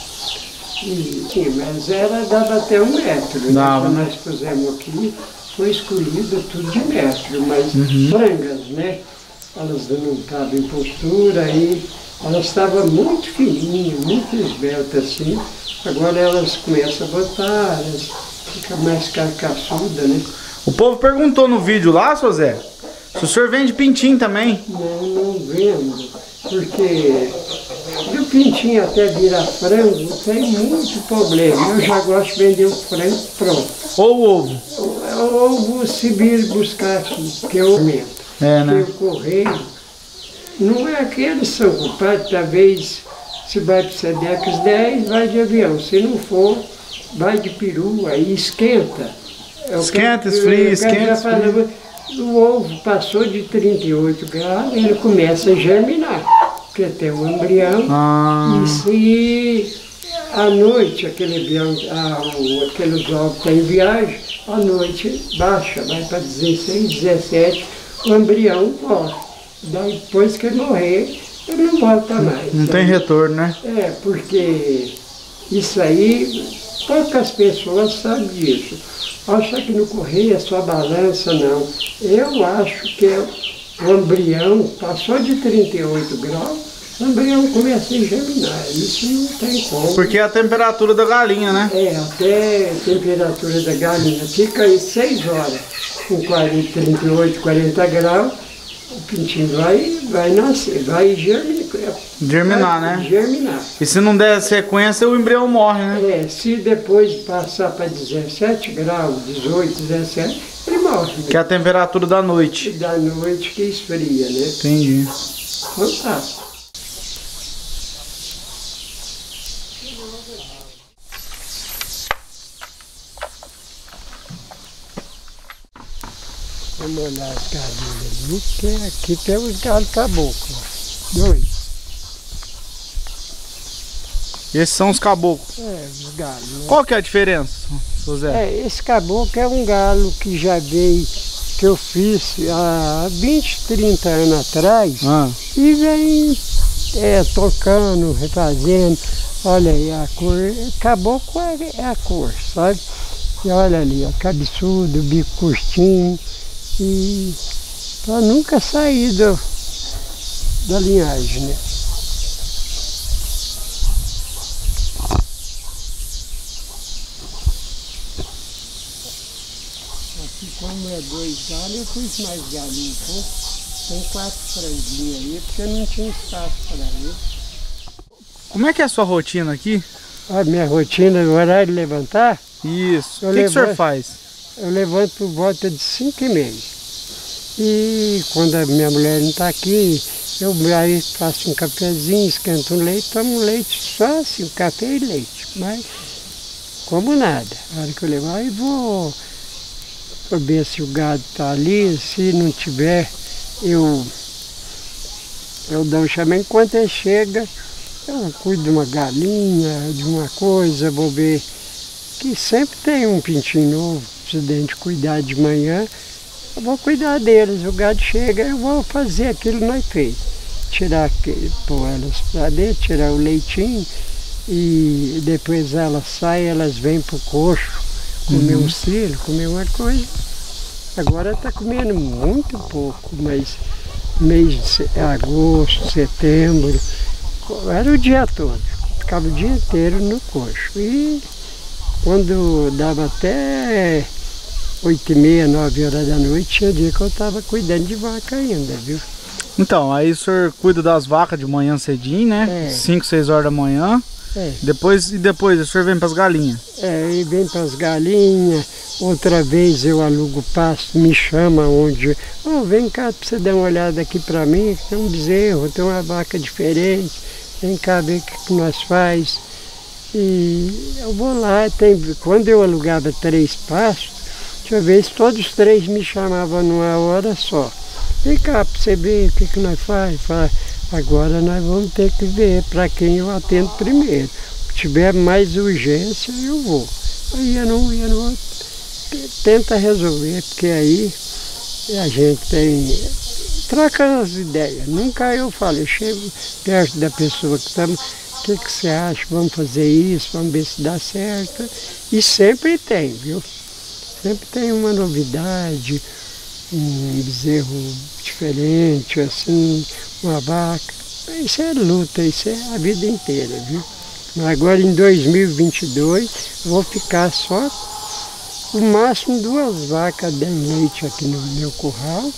E, sim, mas ela dava até um metro. Dava. Né? Nós pusemos aqui, foi escolhido tudo de metro, mas uhum. frangas, né? Elas não estavam em postura, e elas estavam muito fininhas, muito esbeltas assim. Agora elas começam a botar, elas ficam mais carcaçudas, né? O povo perguntou no vídeo lá, seu Zé, se o senhor vende pintinho também. Não, não vendo, porque do pintinho até virar frango tem muito problema. Eu já gosto de vender o frango pronto. Ou o ovo. Ou se vir buscar aqui, que eu aumento. É, né? Porque o correio não é que eles são culpados, talvez se vai para Sedex dez, vai de avião. Se não for, vai de peru, aí esquenta. Eu Esquenta, quero- esfria, eu quero já esquenta, falar, esfria. O ovo passou de trinta e oito graus, ele começa a germinar, porque tem um embrião. Ah, E se à noite aquele embrião, ah, o- aqueles ovos estão em viagem, à noite baixa, vai para dezesseis, dezessete, o embrião morre. Daí depois que ele morrer, ele não volta mais. não tem retorno, né? É, porque isso aí, poucas pessoas sabem disso. Acha que no correio é só balança, não. Eu acho que o embrião passou de trinta e oito graus, o embrião começa a germinar. Isso não tem como. Porque é a temperatura da galinha, né? É, até a temperatura da galinha fica aí seis horas, com quarenta, trinta e oito, quarenta graus, o pintinho vai, vai nascer, vai germinar. Germinar, vai né? Germinar. E se não der sequência, o embrião morre, né? É, se depois passar para dezessete graus, dezoito, dezessete, ele morre. Que é a temperatura da noite. Da noite que esfria, né? Entendi. Fantástico. Vamos olhar as galinhas ali, porque aqui tem os galos caboclos. Dois. Esses são os caboclos. É, os galos. Né? Qual que é a diferença, seu Zé? É, esse caboclo é um galo que já veio, que eu fiz há vinte, trinta anos atrás, Ah, e vem é, tocando, refazendo. Olha aí, a cor, caboclo é, é a cor, sabe? E olha ali, ó, cabeçudo, bico curtinho, e para nunca sair do, da linhagem, né? Aqui, como é dois galos, eu pus mais galinho um pouco. Tem quatro franguinhos aí, porque não tinha espaço para ele. como é que é a sua rotina aqui? A minha rotina, o horário de levantar, Isso. Eu O que, que o senhor levanto- faz? eu levanto por volta de cinco e meia. E quando a minha mulher não está aqui, eu aí faço um cafezinho, esquento um leite, tomo um leite só assim, café e leite. Mas como nada. A hora que eu levar, eu vou ver se o gado está ali, se não tiver, eu, eu dou um chamego. Enquanto ele chega, eu cuido de uma galinha, de uma coisa, vou ver que sempre tem um pintinho novo, se a gente cuidar de manhã, eu vou cuidar deles. O gado chega, eu vou fazer aquilo que nós fez. Tirar, aquele- pôr elas para dentro, tirar o leitinho e depois elas saem, elas vêm para o coxo, comer um cílio, comer uma coisa. Agora está comendo muito pouco, mas mês de se- agosto, setembro, era o dia todo. Ficava o dia inteiro no coxo. E quando dava até oito e meia, nove horas da noite, tinha dia que eu estava cuidando de vaca ainda, viu? Então, aí o senhor cuida das vacas de manhã cedinho, né? É. cinco, seis horas da manhã. É. Depois, e depois o senhor vem pras galinhas. É, e vem para as galinhas, outra vez eu alugo pasto, me chama onde, oh, vem cá para você dar uma olhada aqui para mim, tem um bezerro, tem uma vaca diferente, vem cá ver o que, que nós faz. E eu vou lá, tem, quando eu alugava três pastos, deixa eu ver se todos os três me chamavam numa hora só. Vem cá para você ver o que, que nós faz. Fala, agora nós vamos ter que ver para quem eu atendo primeiro. Se tiver mais urgência, eu vou. Aí eu não, eu não tenta resolver, porque aí a gente tem. Troca as ideias. Nunca eu falo, eu chego perto da pessoa que está. O que, que você acha? Vamos fazer isso, vamos ver se dá certo. E sempre tem, viu? Sempre tem uma novidade, um bezerro diferente, assim, uma vaca. Isso é luta, isso é a vida inteira, viu? Mas agora em dois mil e vinte e dois eu vou ficar só o máximo duas vacas dando leite aqui no meu curral.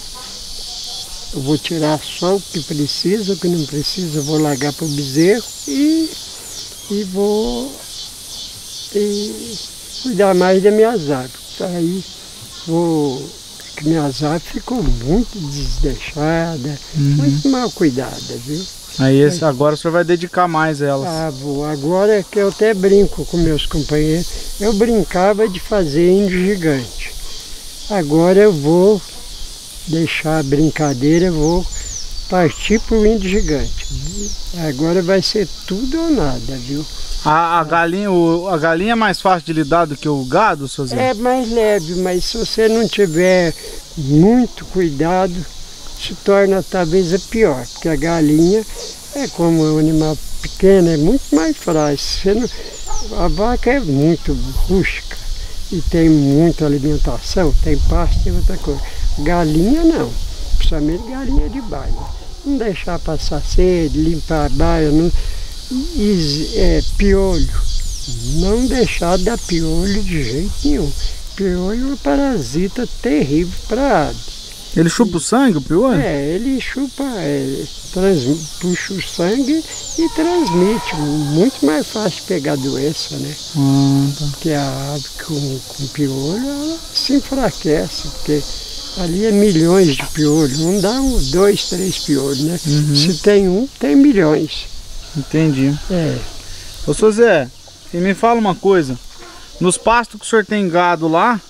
Eu vou tirar só o que precisa, o que não precisa eu vou largar para o bezerro e, e vou e cuidar mais das minhas aves. Aí vou, que minhas aves ficam muito desdeixadas, muito mal cuidadas, viu? Aí esse, agora o senhor vai dedicar mais elas. Ah, vou. Agora é que eu até brinco com meus companheiros. Eu brincava de fazer índio gigante. Agora eu vou deixar a brincadeira, eu vou partir para o índio gigante. Agora vai ser tudo ou nada, viu? A, a, galinha, o, a galinha é mais fácil de lidar do que o gado, seu Zé? É mais leve, mas se você não tiver muito cuidado, se torna talvez a pior, porque a galinha é como um animal pequeno, é muito mais frágil. Você não, a vaca é muito rústica e tem muita alimentação, tem pasto, tem outra coisa. Galinha não, principalmente galinha de baia. Não deixar passar sede, limpar a baia, não, e, é, piolho. Não deixar dar piolho de jeito nenhum. Piolho é um parasita terrível para a ave. Ele chupa o sangue, o piolho? É, ele chupa, é, trans, puxa o sangue e transmite. Muito mais fácil pegar doença, né? Ah, tá. Porque a ave com, com piolho, ela se enfraquece, porque ali é milhões de piolhos. Não dá uns dois, três piolhos, né? Uhum. Se tem um, tem milhões. Entendi. É. Ô, seu Zé, e me fala uma coisa. Nos pastos que o senhor tem gado lá,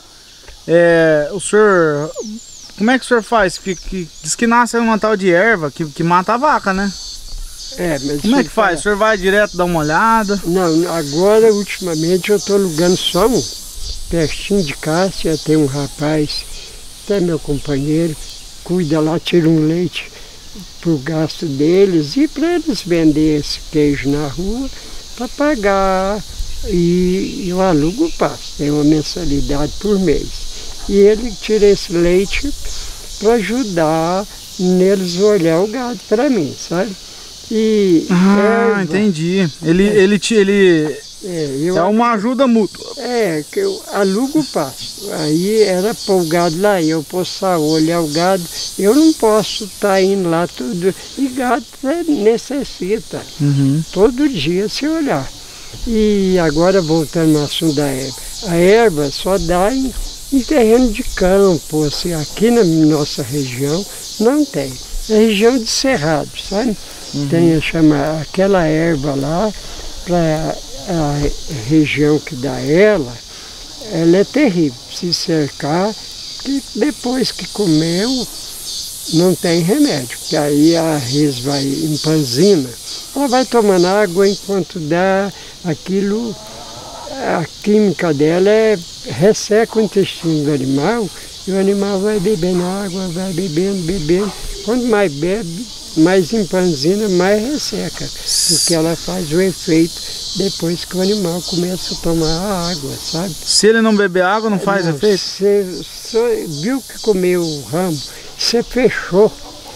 é, o senhor... Como é que o senhor faz? Que, que, diz que nasce uma tal de erva que, que mata a vaca, né? É, mas Como é você que faz? O senhor vai direto dar uma olhada? Não, agora, ultimamente, eu estou alugando só um. Pertinho de Cássia, tem um rapaz, até meu companheiro, cuida lá, tira um leite para o gasto deles e para eles vender esse queijo na rua para pagar. E eu alugo o pasto, tem uma mensalidade por mês. E ele tira esse leite para ajudar neles olhar o gado para mim, sabe? E Ah, erva, entendi. Ele, ele, te- ele é, eu, é uma ajuda mútua. é, que eu alugo o pasto. Aí era pôr o gado lá, eu posso olhar o gado, eu não posso estar tá indo lá tudo. E gado necessita, Uhum. todo dia se olhar. E agora voltando ao assunto da erva. A erva só dá em, em terreno de campo, assim, aqui na nossa região não tem. É região de cerrado, sabe? Uhum. Tem a chamar aquela erva lá, para a região que dá ela, ela é terrível. Se cercar, que depois que comeu, não tem remédio. Porque aí a res vai empanzina, ela vai tomando água enquanto dá aquilo, a química dela é resseca o intestino do animal e o animal vai bebendo água, vai bebendo, bebendo. Quanto mais bebe, mais empanzina, mais resseca. Porque ela faz o efeito depois que o animal começa a tomar a água, sabe? Se ele não beber água, não faz Não, efeito? Você viu que comeu o ramo, você fechou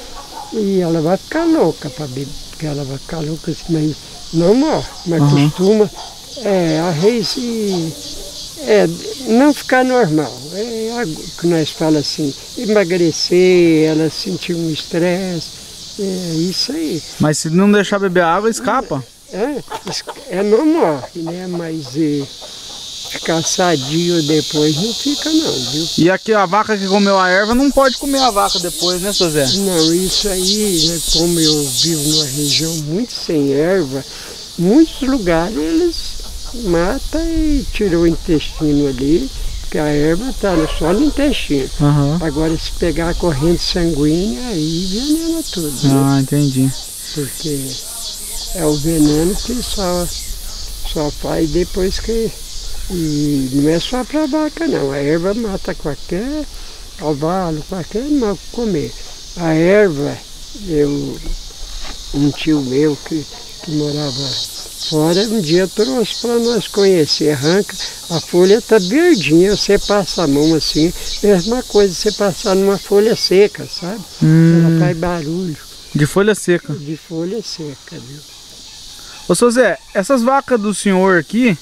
e ela vai ficar louca para beber, porque ela vai ficar louca, mas não morre, mas Uhum. costuma é, a reis e, é, não ficar normal. É a- que nós falamos assim, emagrecer, ela sentir um estresse, é isso aí. Mas se não deixar beber água, escapa. É, é não morre, né? Mas é, ficar sadio depois não fica não, viu? E aqui a vaca que comeu a erva não pode comer a vaca depois, né, seu Zé? Não, isso aí, né, como eu vivo numa região muito sem erva, muitos lugares eles matam e tiram o intestino ali, porque a erva está só no intestino. Aham. Agora se pegar a corrente sanguínea, aí venena tudo, né? Ah, entendi. Porque é o veneno que só, só faz depois que... E não é só para vaca não, a erva mata qualquer cavalo, qualquer animal que comer. A erva, eu, um tio meu que, que morava fora, um dia trouxe para nós conhecer, arranca, a folha está verdinha, você passa a mão assim, mesma coisa você passar numa folha seca, sabe? Hum, Ela faz barulho de folha seca. de folha seca, viu? Ô, seu Zé, essas vacas do senhor aqui,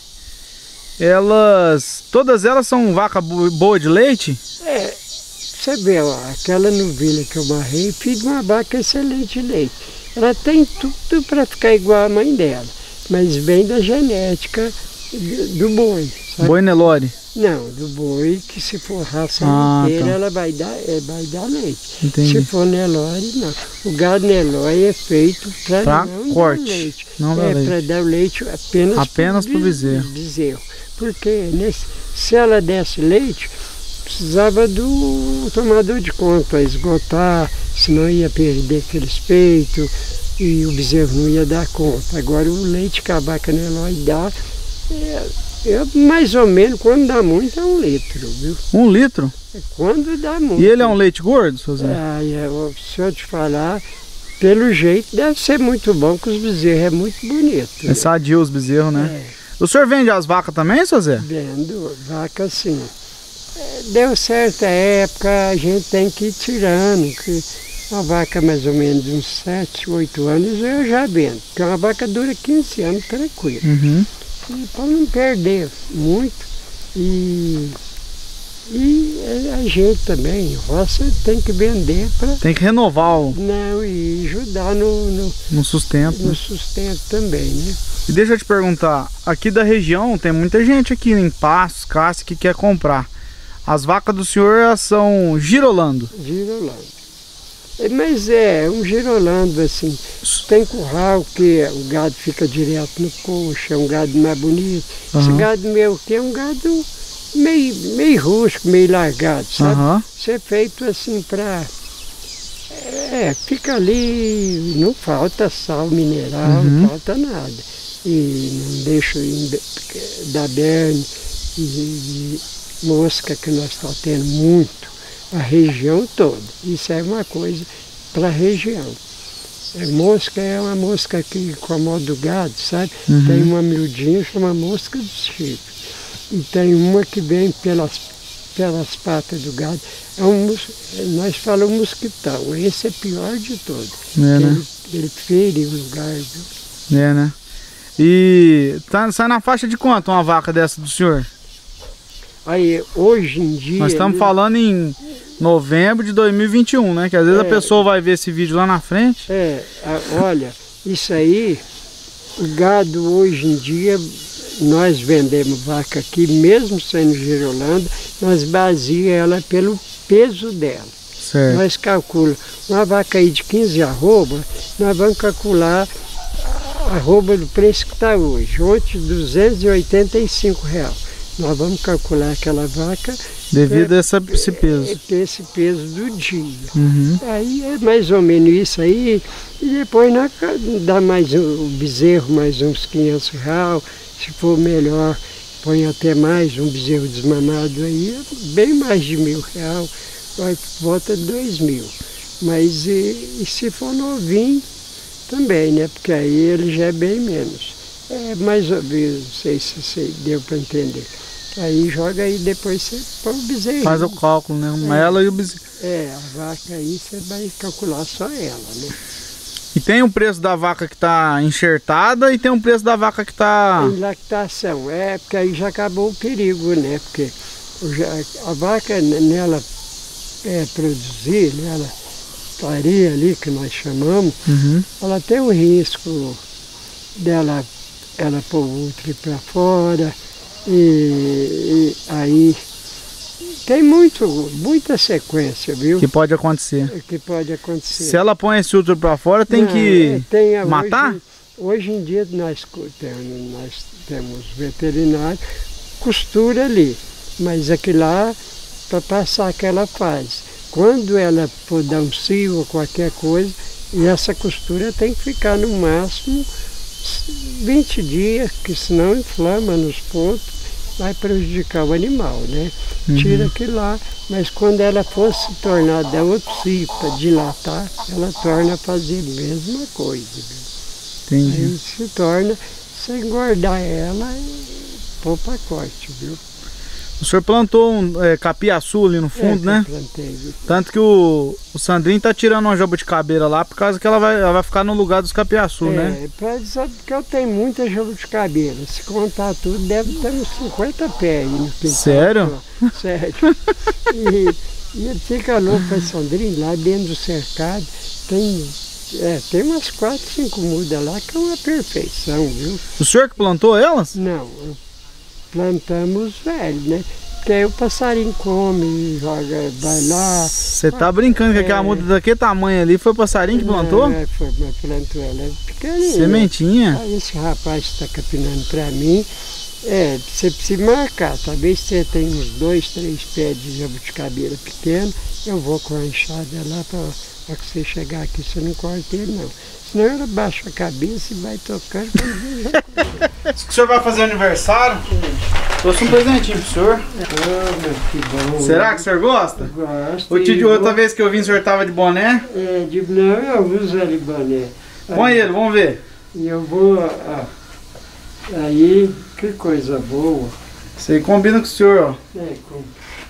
elas, todas elas são vaca bo- boa de leite? É, você vê, ó, aquela novilha que eu barrei, filho de uma vaca excelente de leite. Ela tem tudo para ficar igual à mãe dela, mas vem da genética do, do boi, sabe? Boi Nelore. Não, do boi que se for raça Ah, inteira, tá. ela vai dar, é, vai dar leite. Entendi. Se for Nelore, não. O gado Nelore é feito para Pra não corte, dar leite. não dá é leite. para dar o leite apenas, Apenas pro bezerro. bezerro. Porque nesse, se ela desse leite, precisava do tomador de conta para esgotar, senão ia perder aqueles peitos e o bezerro não ia dar conta. Agora o leite que a vaca Nelore dá, é, é mais ou menos, quando dá muito, é um litro, viu? Um litro? É quando dá muito. E ele é um leite gordo, seu Zé? Ah, é, se eu te falar, pelo jeito deve ser muito bom, que os bezerros é muito bonito. É sadio os bezerros, né? É. O senhor vende as vacas também, seu Zé? Vendo vaca assim. É, deu certa época, a gente tem que ir tirando, que uma vaca mais ou menos de uns sete, oito anos eu já vendo. Porque uma vaca dura quinze anos tranquilo. Uhum. E para não perder muito. E, e a gente também, roça tem que vender para Tem que renovar o, não, e ajudar no, no, no sustento. no Né? sustento também, né? E deixa eu te perguntar, aqui da região tem muita gente aqui em Passos, Cássio, que quer comprar. As vacas do senhor elas são girolando. Girolando. É, mas é um girolando assim. Tem curral que o gado fica direto no coxo, é um gado mais bonito. Esse Aham. gado meu aqui é um gado meio, meio rústico, meio largado, sabe? Aham. Isso é feito assim para... É, fica ali, não falta sal mineral, Uhum. não falta nada. E não deixa em- da berne e, e mosca que nós estamos tendo muito, a região toda. Isso é uma coisa para a região. É, mosca é uma mosca que incomoda o gado, sabe? Uhum. Tem uma miudinha, chama mosca do chifre. E tem uma que vem pelas, pelas patas do gado. É um, mos- nós falamos mosquitão, esse é pior de todos. É, né? Ele, ele fere o lugar, viu? É, né? E tá, sai na faixa de quanto uma vaca dessa do senhor? Aí, hoje em dia... Nós estamos ele- falando em novembro de dois mil e vinte e um, né? Que às vezes É. a pessoa vai ver esse vídeo lá na frente. É, a- olha, isso aí, o gado hoje em dia, nós vendemos vaca aqui, mesmo sendo girolanda, nós baseamos ela pelo peso dela. Certo. Nós calculamos, uma vaca aí de quinze arroba, nós vamos calcular a arroba do preço que está hoje, ontem duzentos e oitenta e cinco reais. Nós vamos calcular aquela vaca Devido a essa, esse peso. é, esse peso do dia. Uhum. Aí é mais ou menos isso aí, e depois nós dá mais um bezerro, mais uns quinhentos reais, se for melhor, põe até mais um bezerro desmamado aí, bem mais de mil reais, vai volta de dois mil. Mas e, e se for novinho, também, né? Porque aí ele já é bem menos. É mais ou menos, não sei se você deu para entender. Aí joga aí, depois você põe o bezerro. Faz o cálculo, né? É. Ela e o bezerro. É, a vaca aí você vai calcular só ela, né? E tem o preço da vaca que tá enxertada e tem o preço da vaca que tá... Em lactação, é, porque aí já acabou o perigo, né? Porque o já- a vaca, n- nela é, produzir, nela parir ali, que nós chamamos, Uhum. ela tem o risco dela ela pôr o útero para fora, e, e aí tem muito, muita sequência, viu? Que pode acontecer. Que pode acontecer. Se ela põe esse útero pra fora, tem Não, que é, tem a- matar? Hoje, hoje em dia nós, co- temos, nós temos veterinário, costura ali, mas aqui lá para passar aquela fase. Quando ela for dar um cio ou qualquer coisa, e essa costura tem que ficar no máximo vinte dias, que senão inflama nos pontos, vai prejudicar o animal, né? Uhum. Tira aquilo lá, mas quando ela for se tornar dar outro cio para dilatar, ela torna a fazer a mesma coisa. Viu? Entendi. Aí se torna, você engordar ela e pôr para corte, viu? O senhor plantou um é, capiaçu ali no fundo, É que né? eu plantei, viu? Tanto que o, o Sandrinho tá tirando uma jabuticabeira lá por causa que ela vai, ela vai ficar no lugar dos capiaçu, né? É, pra dizer que eu tenho muita jabuticabeira. Se contar tudo, deve ter uns cinquenta pés aí no quintal. Sério? Sério. E, e ele fica louco para Sandrinho, lá dentro do cercado, tem, é, tem umas quatro, cinco mudas lá, que é uma perfeição, viu? O senhor que plantou elas? Não, plantamos velho, né? Porque aí o passarinho come, joga, vai lá. Você tá brincando que aquela É. muda daquele tamanho ali foi o passarinho que plantou? Não, é, foi, mas plantou ela pequenininha. Sementinha. Aí esse rapaz está capinando para mim, é, você precisa marcar, talvez você tenha uns dois, três pés de jabuticabeira pequeno, eu vou com a enxada lá para que você chegar aqui, você não corta ele não. Senão ela baixa a cabeça e vai tocando. Quando vê, já corta. O senhor vai fazer aniversário? Trouxe um presentinho pro senhor. Ah, meu, que bom. Será que o senhor gosta? Gosto. O e tio, outra vou- vez que eu vim, o senhor tava de boné. É, de, não, eu uso ali boné. Põe ele, vamos ver. E eu vou, ah, aí, que coisa boa. Isso aí combina com o senhor, ó. É, com...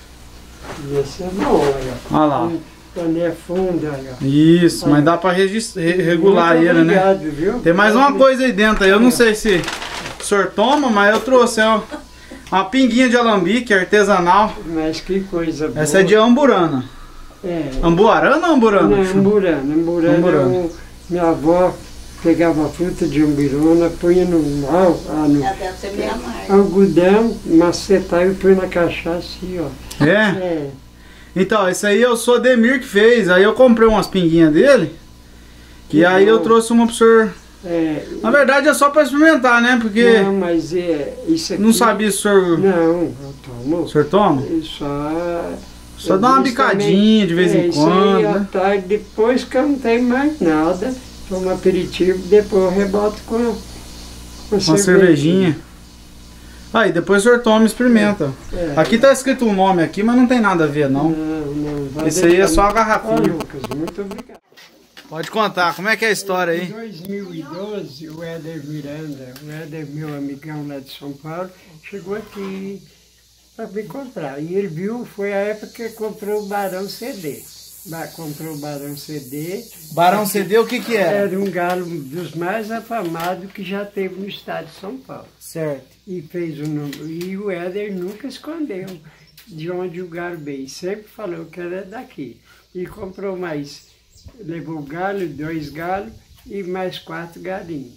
Ia ser bom, olha. Olha lá. Um boné fundo, olha. Isso, mas dá pra regis- re- regular Muito ele, né? obrigado, viu? Tem mais uma coisa aí dentro aí, eu não sei se o senhor toma, mas eu trouxe ó, uma pinguinha de alambique artesanal. Mas que coisa boa. Essa é de amburana. É. Ambuarana ou amburana? Não, amburana. Amburana, Amburana. é um- minha avó pegava a fruta de amburana, punha no, ah, ah, no Ela deve ser meio amarga. algodão, macetava e põe na cachaça assim, ó. É? É. Então, esse aí eu sou Demir que fez. Aí eu comprei umas pinguinhas dele. Que E aí eu bom. trouxe uma pro senhor. É, Na verdade é só pra experimentar, né? Porque não, mas é, isso aqui... não sabia se o senhor, Não, eu tomo. o senhor toma. Eu Só, Só eu dá uma disse bicadinha de vez é, em isso aí quando, à né? tarde, depois que eu não tenho mais nada, tomo aperitivo, depois eu reboto com uma, Uma cervejinha. Aí depois o senhor toma e experimenta. É. Aqui tá escrito um nome aqui, mas não tem nada a ver não. Não, não. vai Esse aí é deixar. só a Ó, garrafinha. Lucas, muito obrigado. Pode contar, como é que é a história Em aí? dois mil e doze, o Éder Miranda, o Éder, meu amigão lá de São Paulo, chegou aqui para me comprar. E ele viu, foi a época que comprou o Barão C D. ba- comprou o Barão C D. Barão C D, o que que era? Era um galo dos mais afamados que já teve no estado de São Paulo. Certo. E fez o número. E o Éder nunca escondeu de onde o galo veio. Sempre falou que era daqui. E comprou mais. Levou o galo, dois galos e mais quatro galinhos.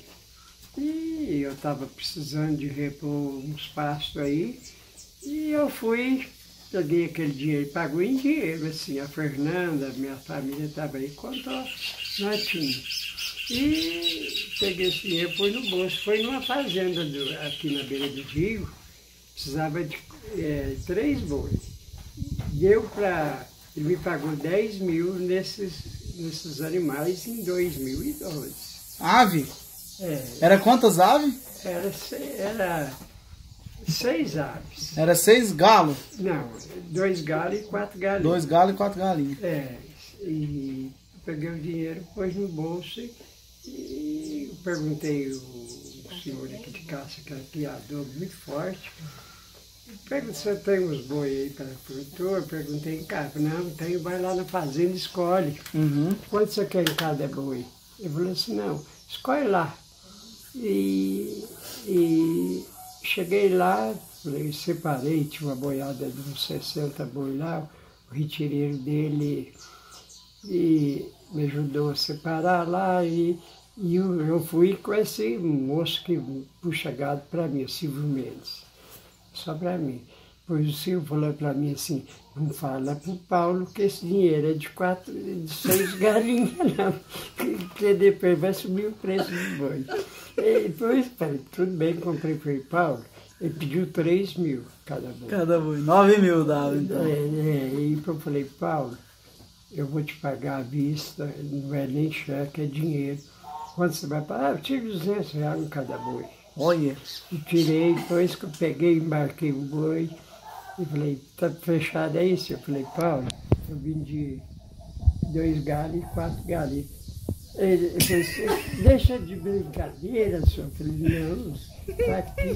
E eu estava precisando de repor uns pastos aí. E eu fui, peguei aquele dinheiro, pagou em dinheiro, assim. A Fernanda, minha família estava aí, contou, nós tínhamos. E peguei esse dinheiro, pus no bolso. Foi numa fazenda do, aqui na beira do rio, precisava de é, três bois. Deu para... Ele me pagou dez mil nesses, nesses animais em dois mil e doze. Ave? É, Era quantas aves? era, se- era seis aves. Era seis galos. Não, dois galos e quatro galinhas. Dois galos e quatro galinhas. É, e eu peguei o dinheiro, pus no bolso e, e eu perguntei o senhor aqui de caça, que era criador muito forte. Perguntei se você tem uns boi aí para produtor, perguntei em casa. Não, tenho, vai lá na fazenda e escolhe. Uhum. Quanto você quer em cada boi? Ele falou assim, não, escolhe lá. E, e cheguei lá, falei, separei, tinha uma boiada de uns sessenta boi lá, o retireiro dele e me ajudou a separar lá e, e eu, eu fui com esse moço que puxa gado para mim, o Silvio Mendes, só para mim. Pois o Silvio falou para mim assim, não fala para o Paulo que esse dinheiro é de, quatro, de seis galinhas, não, porque depois vai subir o preço do boi. E depois, falei, tudo bem, comprei para o Paulo, ele pediu três mil cada boi. Cada boi. nove mil dava, então. É, é, e eu falei, Paulo, eu vou te pagar à vista, não é nem cheque, é dinheiro. Quanto você vai pagar? Ah, eu tive duzentos reais em cada boi. Olha. E tirei, depois que eu peguei, embarquei o boi, e falei, tá fechado é isso? Eu falei, Paulo, eu vendi dois galos e quatro galinhas. Ele, ele falou assim, deixa de brincadeira, senhor. Eu falei, não, tá aqui,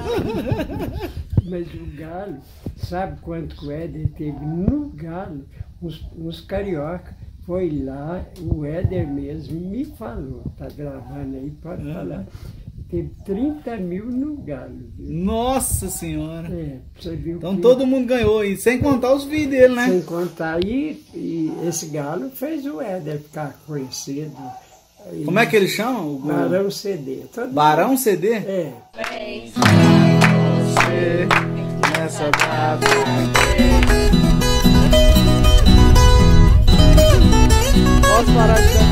tá. Mas o galo, sabe quanto que o Éder teve no galo? Uns, uns carioca, foi lá, o Éder mesmo me falou, tá gravando aí, pode falar. Teve trinta mil no galo. Viu? Nossa senhora. É, você viu Então que, todo mundo ganhou, e sem contar os vídeos dele, né? sem contar, e, e esse galo fez o Éder ficar conhecido. E Como é que ele chama? O Barão C D. Todo Barão C D? É. Você, nessa data. Posso parar de